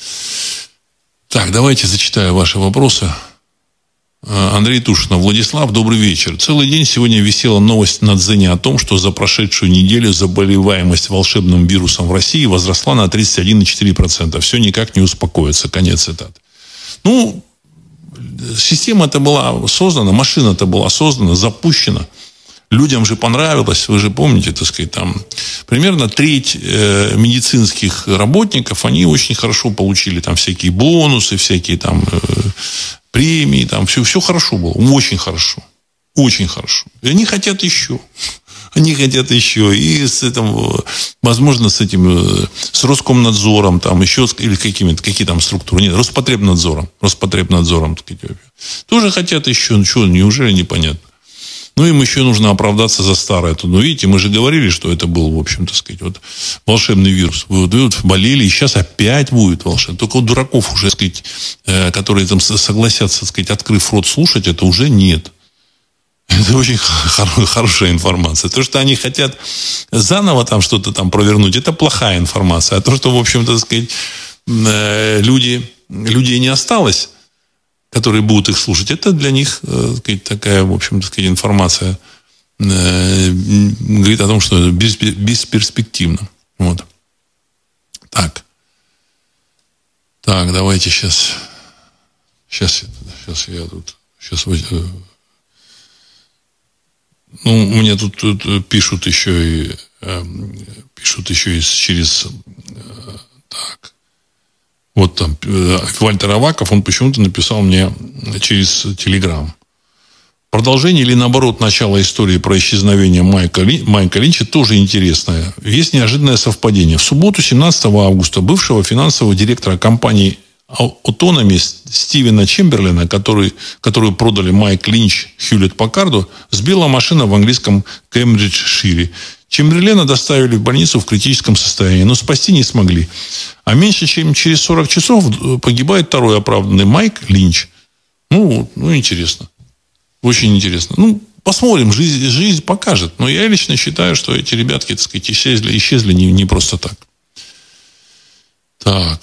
Так, давайте зачитаю ваши вопросы. Андрей Тушинов. Владислав, добрый вечер. Целый день сегодня висела новость на Дзене о том, что за прошедшую неделю заболеваемость волшебным вирусом в России возросла на тридцать один и четыре десятых процента. Все никак не успокоится. Конец цитаты. Ну, система-то была создана, машина-то была создана, запущена. Людям же понравилось, вы же помните, так сказать, там примерно треть э, медицинских работников, они очень хорошо получили там всякие бонусы, всякие там э, премии, там все, все хорошо было, очень хорошо, очень хорошо. И они хотят еще, они хотят еще, и с этим, возможно, с этим, с Роскомнадзором, там еще, или какими-то, какие там структуры, нет, Роспотребнадзором, Роспотребнадзором, так сказать, тоже хотят еще, ну что, неужели непонятно? Ну, им еще нужно оправдаться за старое. Ну, видите, мы же говорили, что это был, в общем, так сказать, вот, волшебный вирус. Вы вот болели, и сейчас опять будет волшебный. Только вот дураков уже, так сказать, э, которые там согласятся, так сказать, открыв рот слушать, это уже нет. Это очень хор- хорошая информация. То, что они хотят заново там что-то там провернуть, это плохая информация. А то, что, в общем-то, так сказать, э, люди, людей не осталось, которые будут их слушать, это для них э, сказать, такая, в общем, так сказать, информация э, говорит о том, что это бес, бесперспективно. Вот. Так. Так, давайте сейчас. Сейчас, сейчас я тут. Сейчас, э, ну, мне тут, тут пишут еще и э, пишут еще и через э, так. Вот там Вальтер Аваков, он почему-то написал мне через Телеграм. Продолжение или, наоборот, начало истории про исчезновение Майка, Ли, Майка Линча тоже интересное. Есть неожиданное совпадение. В субботу, семнадцатого августа, бывшего финансового директора компании Autonomy Стивена Чемберлена, который, которую продали Майк Линч Хьюлетт Паккарду, сбила машина в английском Кембриджшире. Чемберлена доставили в больницу в критическом состоянии, но спасти не смогли. А меньше чем через сорок часов погибает второй оправданный Майк Линч. Ну, ну интересно. Очень интересно. Ну, посмотрим, жизнь, жизнь покажет. Но я лично считаю, что эти ребятки, так сказать, исчезли, исчезли не, не просто так. Так.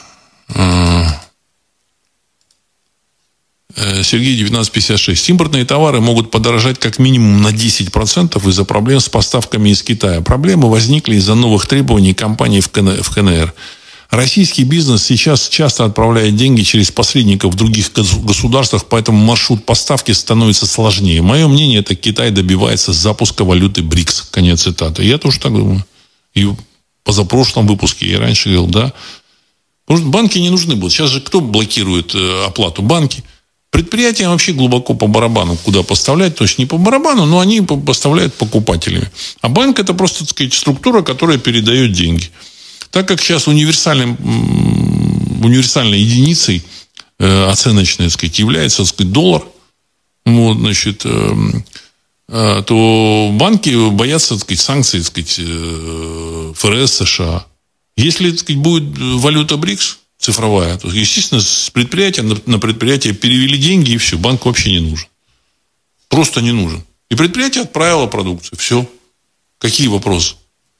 Сергей, девятнадцать пятьдесят шесть. Импортные товары могут подорожать как минимум на десять процентов из-за проблем с поставками из Китая. Проблемы возникли из-за новых требований компаний в ка эн эр. Российский бизнес сейчас часто отправляет деньги через посредников в других государствах, поэтому маршрут поставки становится сложнее. Мое мнение, это Китай добивается запуска валюты БРИКС. Конец цитаты. Я тоже так думаю. И в позапрошлом выпуске я раньше говорил, да. Может, банки не нужны будут. Сейчас же кто блокирует оплату? Банки. Предприятиям вообще глубоко по барабану, куда поставлять, то есть не по барабану, но они поставляют покупателями. А банк это просто, так сказать, структура, которая передает деньги. Так как сейчас универсальным, универсальной единицей э, оценочной, так сказать, является, так сказать, доллар, вот, значит, э, э, то банки боятся, так сказать, санкций, так сказать, э, эф эр эс США. Если, так сказать, будет валюта БРИКС, цифровая, то, естественно, с предприятия на, на предприятие перевели деньги, и все, банк вообще не нужен. Просто не нужен. И предприятие отправило продукцию. Все. Какие вопросы?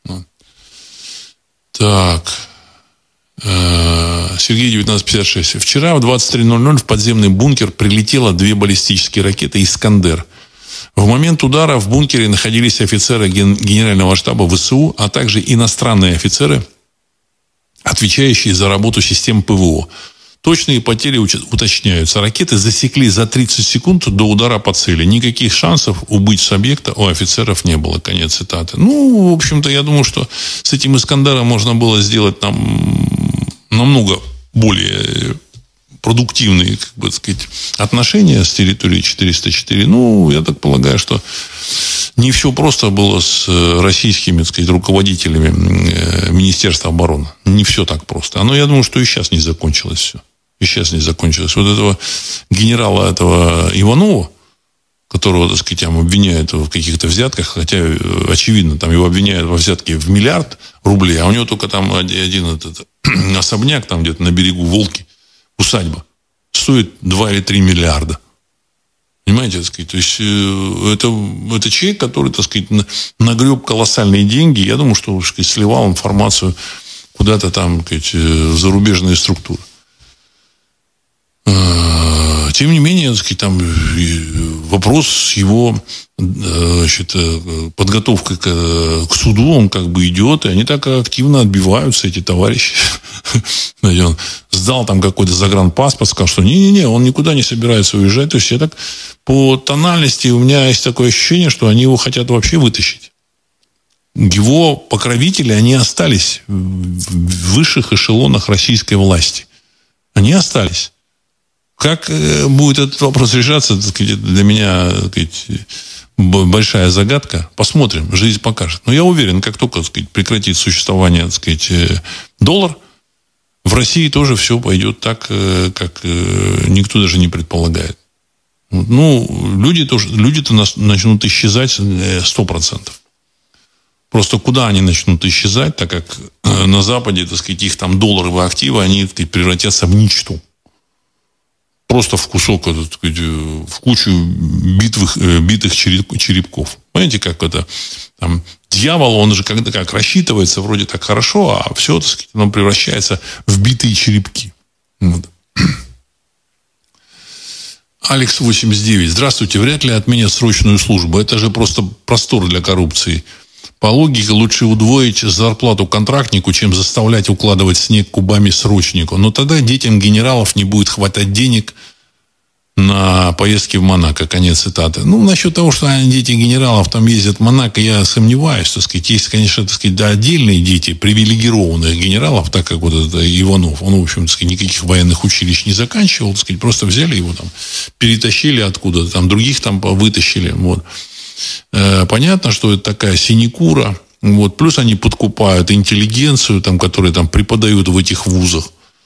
Так. Сергей, девятнадцать пятьдесят шесть. Вчера в двадцать три ноль ноль в подземный бункер прилетело две баллистические ракеты «Искандер». В момент удара в бункере находились офицеры генерального штаба ВСУ, а также иностранные офицеры, отвечающие за работу систем ПВО. Точные потери уточняются. Ракеты засекли за тридцать секунд до удара по цели. Никаких шансов убыть с объекта у офицеров не было. Конец цитаты. Ну, в общем-то, я думаю, что с этим Искандером можно было сделать нам намного более продуктивные, как бы сказать, отношения с территорией четыреста четыре. Ну, я так полагаю, что не все просто было с российскими, так сказать, руководителями Министерства обороны. Не все так просто. Но я думаю, что и сейчас не закончилось все. И сейчас не закончилось. Вот этого генерала, этого Иванова, которого, так сказать, там обвиняют в каких-то взятках, хотя, очевидно, там его обвиняют во взятке в миллиард рублей, а у него только там один этот особняк, там где-то на берегу Волги, усадьба, стоит два или три миллиарда. Понимаете, так сказать, то есть это, это человек, который, так сказать, нагреб колоссальные деньги. Я думаю, что, так сказать, сливал информацию куда-то там, так сказать, в зарубежные структуры. Тем не менее, так сказать, там вопрос с его, значит, подготовкой к, к суду, он как бы идет, и они так активно отбиваются, эти товарищи. Он сдал там какой-то загранпаспорт, сказал, что не-не-не, он никуда не собирается уезжать. То есть я так по тональности у меня есть такое ощущение, что они его хотят вообще вытащить. Его покровители, они остались в высших эшелонах российской власти. Они остались. Как будет этот вопрос решаться, так сказать, для меня, так сказать, большая загадка. Посмотрим, жизнь покажет. Но я уверен, как только, так сказать, прекратит существование, так сказать, доллар, в России тоже все пойдет так, как никто даже не предполагает. Ну, люди тоже, люди-то начнут исчезать сто процентов. Просто куда они начнут исчезать, так как на Западе, так сказать, их там долларовые активы, они, так сказать, превратятся в ничто. Просто в кусок, так сказать, в кучу битвых, битых черепков. Понимаете, как это? Там, дьявол, он же когда как рассчитывается вроде так хорошо, а все, так сказать, оно превращается в битые черепки. Вот. Алекс восемьдесят девять. Здравствуйте. Вряд ли отменят срочную службу. Это же просто простор для коррупции. По логике лучше удвоить зарплату контрактнику, чем заставлять укладывать снег кубами срочнику. Но тогда детям генералов не будет хватать денег на поездки в Монако. Конец цитаты. Ну, насчет того, что дети генералов там ездят в Монако, я сомневаюсь. Так сказать, есть, конечно, так сказать, да, отдельные дети привилегированных генералов, так как вот это Иванов. Он, в общем, так сказать, никаких военных училищ не заканчивал. Так сказать, просто взяли его там, перетащили откуда-то, там других там вытащили. Вот. Понятно, что это такая синекура. Вот. Плюс они подкупают интеллигенцию, там, которые там преподают в этих вузах.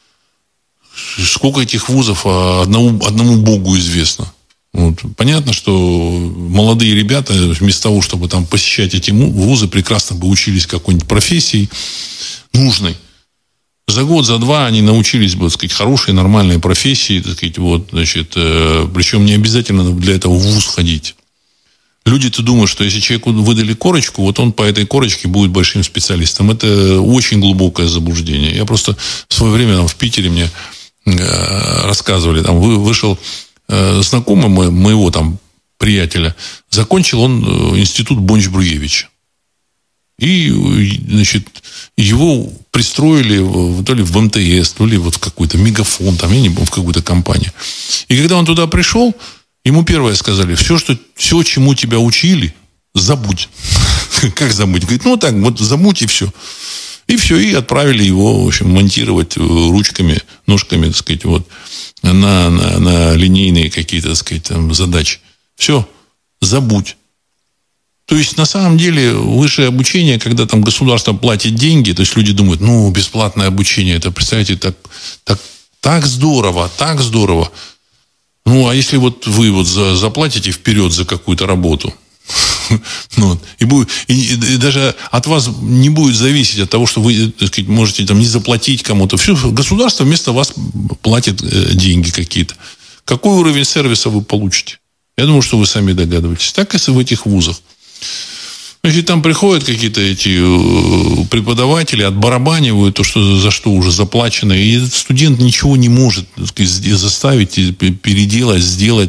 Сколько этих вузов одному, одному Богу известно. Вот. Понятно, что молодые ребята вместо того, чтобы там посещать эти вузы, прекрасно бы учились какой-нибудь профессии нужной. За год, за два они научились бы, так сказать, хорошей, нормальной профессии, так сказать, вот, значит, причем не обязательно для этого в вуз ходить. Люди-то думают, что если человеку выдали корочку, вот он по этой корочке будет большим специалистом. Это очень глубокое заблуждение. Я просто в свое время там, в Питере мне э, рассказывали, там вышел э, знакомый мой, моего там приятеля, закончил он институт Бонч-Бруевича. И, значит, его пристроили в, то ли в эм тэ эс, то ли вот в какой-то Мегафон, там, я не помню, в какую-то компанию. И когда он туда пришел, ему первое сказали, все, что, все, чему тебя учили, забудь. Как забудь? Говорит, ну так, вот забудь и все. И все, и отправили его, в общем, монтировать ручками, ножками, так сказать, вот, на, на, на линейные какие-то, так сказать, там, задачи. Все, забудь. То есть, на самом деле, высшее обучение, когда там государство платит деньги, то есть, люди думают, ну, бесплатное обучение, это, представляете, так, так, так здорово, так здорово. Ну, а если вот вы вот за, заплатите вперед за какую-то работу, ну, и, будет, и, и даже от вас не будет зависеть от того, что вы, так сказать, можете там не заплатить кому-то. Все, государство вместо вас платит э, деньги какие-то. Какой уровень сервиса вы получите? Я думаю, что вы сами догадываетесь. Так и в этих вузах. Значит, там приходят какие-то эти преподаватели, отбарабанивают то, что, за что уже заплачено. И этот студент ничего не может, так сказать, заставить, переделать, сделать,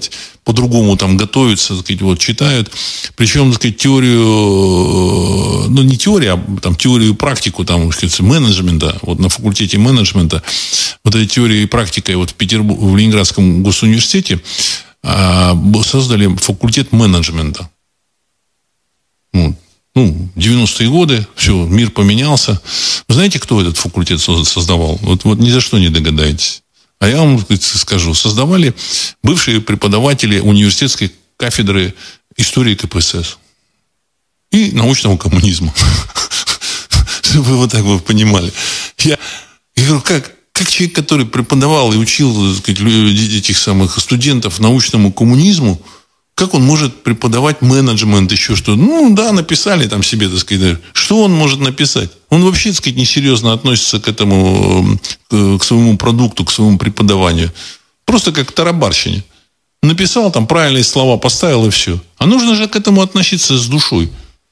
по-другому там готовятся, так сказать, вот, читают. Причем, так сказать, теорию, ну, не теорию, а там, теорию и практику там, так сказать, менеджмента, вот на факультете менеджмента, вот эта теория и практика вот в Петербурге, в Ленинградском госуниверситете создали факультет менеджмента. Вот. Ну, девяностые годы, все, мир поменялся. Вы знаете, кто этот факультет создавал? Вот, вот ни за что не догадаетесь. А я вам скажу, создавали бывшие преподаватели университетской кафедры истории ка пэ эс эс и научного коммунизма. Чтобы вы вот так вы понимали. Я, я говорю, как, как человек, который преподавал и учил, так сказать, этих самых студентов научному коммунизму, как он может преподавать менеджмент, еще что-то? Ну, да, написали там себе, так сказать. Что он может написать? Он вообще, так сказать, несерьезно относится к этому, к своему продукту, к своему преподаванию. Просто как к тарабарщине. Написал там правильные слова, поставил и все. А нужно же к этому относиться с душой.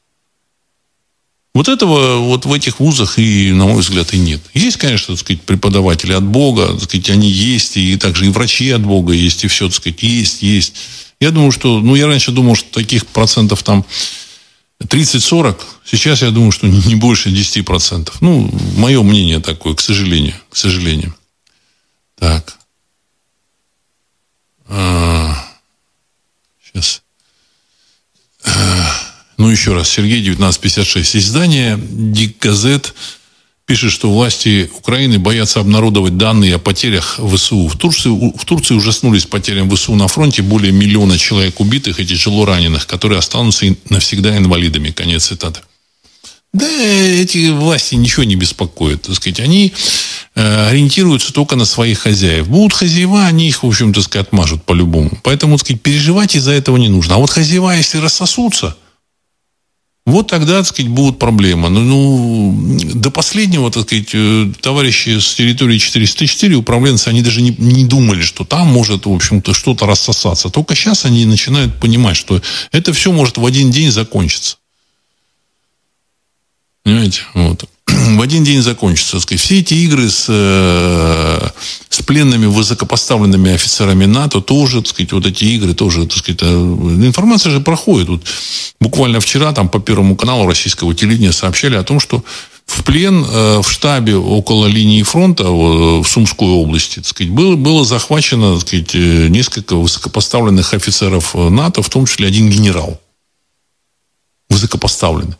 Вот этого вот в этих вузах и, на мой взгляд, и нет. Есть, конечно, так сказать, преподаватели от Бога, так сказать, они есть, и также и врачи от Бога есть, и все, так сказать, есть, есть. Я думаю, что, ну, я раньше думал, что таких процентов там тридцать-сорок. Сейчас я думаю, что не больше десяти процентов. Ну, мое мнение такое, к сожалению. К сожалению. Так. А, сейчас. А, ну, еще раз. Сергей, девятнадцать пятьдесят шесть. Издание «Дикгазет» пишет, что власти Украины боятся обнародовать данные о потерях вэ эс у. В Турции, в Турции ужаснулись потерям вэ эс у на фронте. Более миллиона человек убитых и тяжело раненых, которые останутся навсегда инвалидами. Конец цитаты. Да, эти власти ничего не беспокоят. Так сказать. Они э, ориентируются только на своих хозяев. Будут хозяева, они их, в общем, так сказать, отмажут по-любому. Поэтому, так сказать, переживать из-за этого не нужно. А вот хозяева, если рассосутся, вот тогда, так сказать, будут проблемы. Ну, ну, до последнего, так сказать, товарищи с территории четыреста четыре, управленцы, они даже не, не думали, что там может, в общем-то, что-то рассосаться. Только сейчас они начинают понимать, что это все может в один день закончиться. Понимаете? Вот. В один день закончится. Так сказать. Все эти игры с, с пленными высокопоставленными офицерами НАТО тоже, так сказать, вот эти игры тоже, так сказать, информация же проходит. Вот буквально вчера там по Первому каналу российского телевидения сообщали о том, что в плен в штабе около линии фронта в Сумской области, так сказать, было, было захвачено, так сказать, несколько высокопоставленных офицеров НАТО, в том числе один генерал. Высокопоставленный.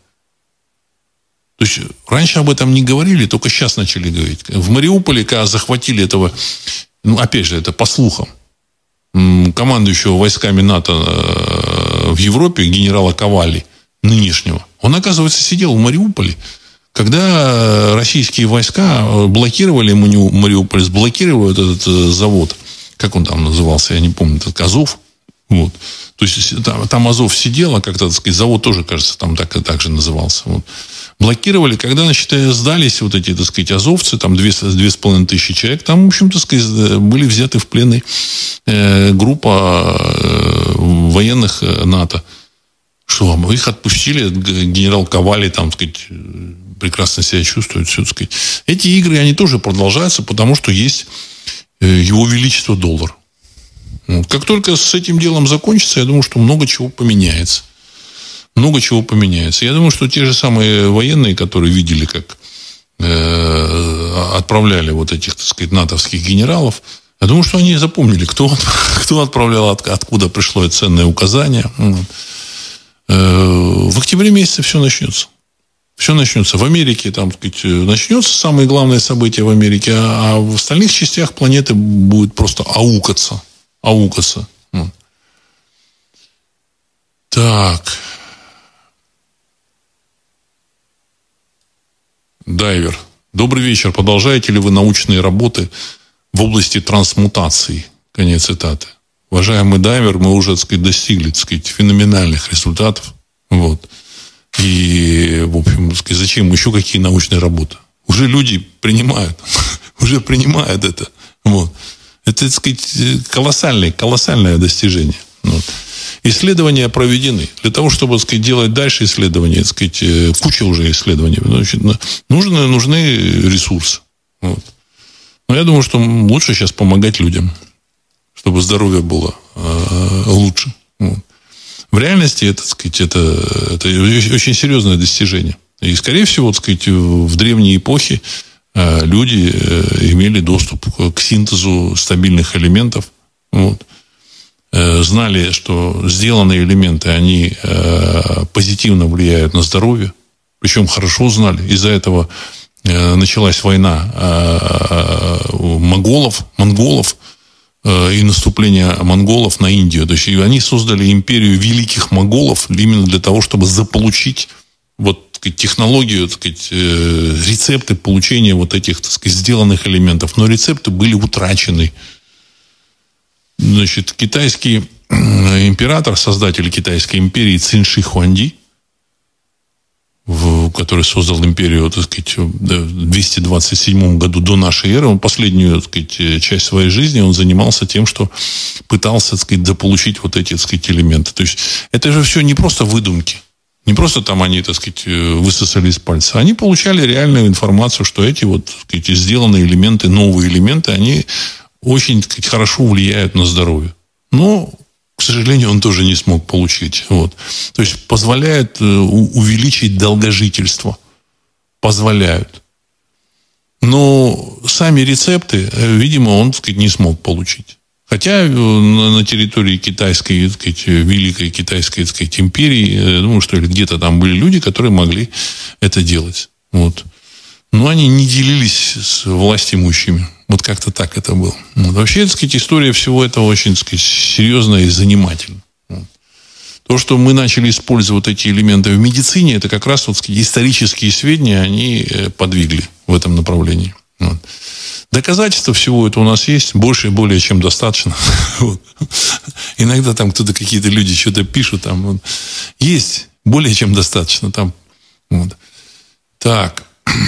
То есть, раньше об этом не говорили, только сейчас начали говорить. В Мариуполе, когда захватили этого, ну, опять же, это по слухам, командующего войсками НАТО в Европе, генерала Ковали, нынешнего, он, оказывается, сидел в Мариуполе, когда российские войска блокировали Мариуполь, сблокировали этот завод, как он там назывался, я не помню, этот Азов. Вот. То есть, там, там Азов сидел, а как-то, так сказать, завод тоже, кажется, там так, так же назывался. Вот. Блокировали, когда, значит, сдались вот эти, так сказать, азовцы, там две, две с половиной тысячи человек, там, в общем, так сказать, были взяты в плены э, группа э, военных НАТО. Что, их отпустили, генерал Ковали, там, так сказать, прекрасно себя чувствует, все, так сказать. Эти игры, они тоже продолжаются, потому что есть э, его величество доллар. Вот. Как только с этим делом закончится, я думаю, что много чего поменяется. Много чего поменяется. Я думаю, что те же самые военные, которые видели, как э, отправляли вот этих, так сказать, натовских генералов, я думаю, что они запомнили, кто, кто отправлял, от, откуда пришло это ценное указание. Вот. Э, в октябре месяце все начнется. Все начнется. В Америке там, так сказать, начнется самое главное событие в Америке, а, а в остальных частях планеты будет просто аукаться. Аукаться. Вот. Так. Дайвер. Добрый вечер. Продолжаете ли вы научные работы в области трансмутации? Конец цитаты. Уважаемый дайвер, мы уже, так сказать, достигли, так сказать, феноменальных результатов. Вот. И, в общем, так сказать, зачем еще какие научные работы? Уже люди принимают. Уже принимают это. Вот. Это, так сказать, колоссальное, колоссальное достижение. Вот. Исследования проведены. Для того, чтобы, так сказать, делать дальше исследования, так сказать, куча уже исследований, значит, нужны, нужны ресурсы. Вот. Но я думаю, что лучше сейчас помогать людям. чтобы здоровье было э, лучше. Вот. В реальности это, так сказать, это, это очень серьезное достижение. И, скорее всего, так сказать, в древней эпохе э, люди э, имели доступ к синтезу стабильных элементов. Вот. Э, знали, что сделанные элементы, они э, позитивно влияют на здоровье. Причем хорошо знали. Из-за этого э, началась война э, монголов, монголов э, и наступление монголов на Индию. То есть они создали империю великих монголов именно для того, чтобы заполучить вот, так сказать, технологию, так сказать, э, рецепты получения вот этих, так сказать, сделанных элементов. Но рецепты были утрачены. Значит, китайский император, создатель Китайской империи Цин Ши Хуанди, в, который создал империю, так сказать, в двести двадцать седьмом году до нашей эры, он последнюю, так сказать, часть своей жизни он занимался тем, что пытался, так сказать, заполучить вот эти, так сказать, элементы. То есть это же все не просто выдумки. Не просто там они, так сказать, высосали из пальца. Они получали реальную информацию, что эти вот, так сказать, сделанные элементы, новые элементы, они очень, так сказать, хорошо влияют на здоровье. Но, к сожалению, он тоже не смог получить. Вот. То есть позволяют увеличить долгожительство. Позволяют. Но сами рецепты, видимо, он, так сказать, не смог получить. Хотя на территории китайской, так сказать, великой китайской, так сказать, империи, я думаю, что где-то там были люди, которые могли это делать. Вот. Но они не делились с властимущими. Вот как-то так это было. Вот. Вообще, так сказать, история всего этого очень, так сказать, серьезная и занимательная. Вот. То, что мы начали использовать эти элементы в медицине, это как раз, вот, так сказать, исторические сведения, они подвигли в этом направлении. Вот. Доказательства всего этого у нас есть, больше и более чем достаточно. Вот. Иногда там кто-то, какие-то люди что-то пишут, там вот. Есть более чем достаточно. Там. Вот. Так.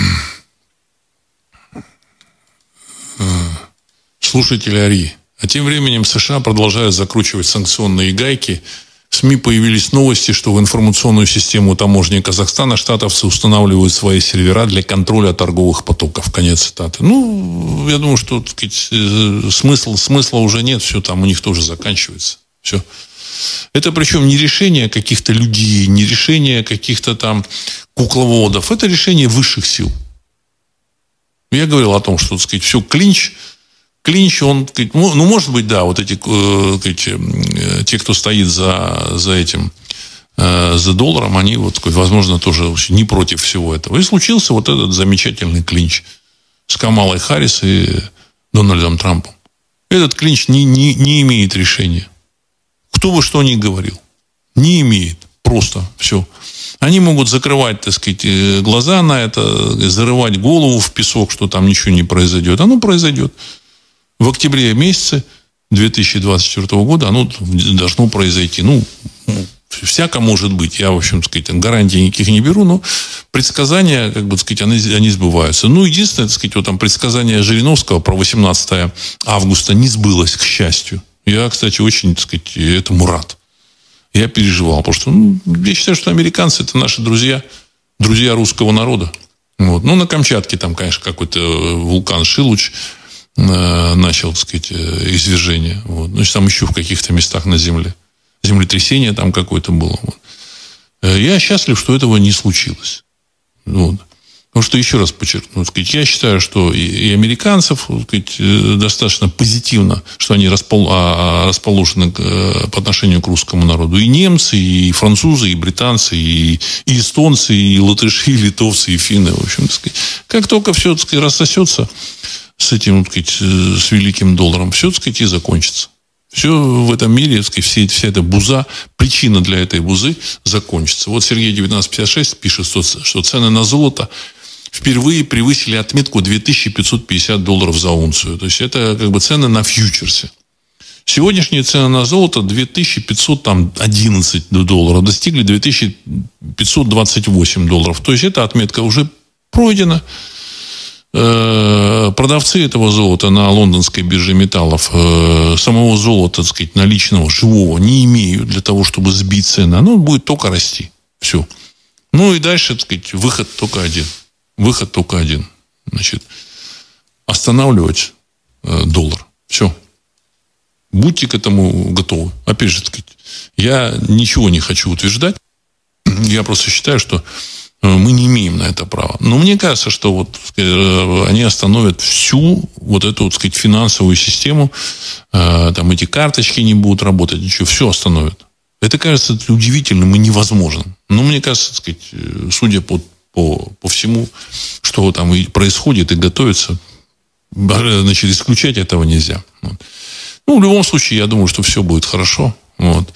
Слушатели Ари. А тем временем США продолжают закручивать санкционные гайки. В СМИ появились новости, что в информационную систему таможни Казахстана штатовцы устанавливают свои сервера для контроля торговых потоков. Конец цитаты. Ну, я думаю, что, так сказать, смысл, смысла уже нет. Все там у них тоже заканчивается. Все. Это причем не решение каких-то людей, не решение каких-то там кукловодов. Это решение высших сил. Я говорил о том, что, так сказать, все клинч. Клинч, он, ну, может быть, да, вот эти, эти те, кто стоит за, за этим, за долларом, они, вот, возможно, тоже не против всего этого. И случился вот этот замечательный клинч с Камалой Харрис и Дональдом Трампом. Этот клинч не, не, не имеет решения. Кто бы что ни говорил. Не имеет. Просто все. Они могут закрывать, так сказать, глаза на это, зарывать голову в песок, что там ничего не произойдет. Оно произойдет. В октябре месяце две тысячи двадцать четвёртого года оно должно произойти. Ну, всяко может быть. Я, в общем, так сказать, гарантий никаких не беру, но предсказания, как бы, так сказать, они, они сбываются. Ну, единственное, так сказать, вот там предсказание Жириновского про восемнадцатое августа не сбылось, к счастью. Я, кстати, очень, так сказать, этому рад. Я переживал, потому что, ну, я считаю, что американцы это наши друзья, друзья русского народа. Вот. Ну, на Камчатке там, конечно, какой-то вулкан Шилуч начал, так сказать, извержение. Вот. Значит, там еще в каких-то местах на земле. Землетрясение там какое-то было. Вот. Я счастлив, что этого не случилось. Вот. Потому что, еще раз подчеркну, так сказать, я считаю, что и, и американцев, так сказать, достаточно позитивно, что они распол, а, расположены к, по отношению к русскому народу. И немцы, и французы, и британцы, и, и эстонцы, и латыши, и литовцы, и финны. В общем, так сказать, как только все, так сказать, рассосется с этим, так сказать, с великим долларом, все, так сказать, и закончится. Все в этом мире, так сказать, все, вся эта буза, причина для этой бузы закончится. Вот Сергей девятнадцать пятьдесят шесть пишет, что, что цены на золото впервые превысили отметку две тысячи пятьсот пятьдесят долларов за унцию. То есть это как бы цены на фьючерсе. Сегодняшние цены на золото две тысячи пятьсот одиннадцать долларов, достигли две тысячи пятьсот двадцать восемь долларов. То есть эта отметка уже пройдена. Продавцы этого золота на лондонской бирже металлов самого золота, так сказать, наличного, живого не имеют для того, чтобы сбить цены. Оно будет только расти. Все. Ну и дальше, так сказать, выход только один. Выход только один. Значит, останавливать доллар. Все. Будь будьте к этому готовы. Опять же, так сказать, я ничего не хочу утверждать. Я просто считаю, что мы не имеем на это права. Но мне кажется, что вот они остановят всю вот эту, так сказать, финансовую систему. Там эти карточки не будут работать, ничего, все остановят. Это кажется удивительным и невозможным. Но мне кажется, так сказать, судя по, по, по всему, что там и происходит и готовится, значит, исключать этого нельзя. Вот. Ну, в любом случае, я думаю, что все будет хорошо. Вот.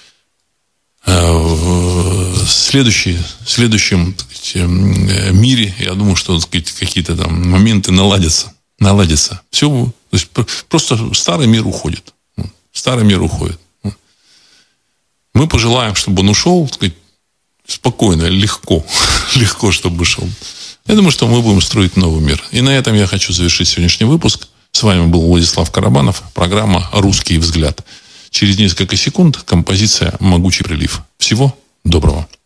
В следующий, в следующем, так сказать, мире, я думаю, что, так сказать, какие-то там моменты наладятся. Наладятся. Все, то есть, просто старый мир уходит. Старый мир уходит. Мы пожелаем, чтобы он ушел, так сказать, спокойно, легко. Легко, чтобы ушел. Я думаю, что мы будем строить новый мир. И на этом я хочу завершить сегодняшний выпуск. С вами был Владислав Карабанов. Программа «Русский взгляд». Через несколько секунд композиция «Могучий прилив». Всего доброго.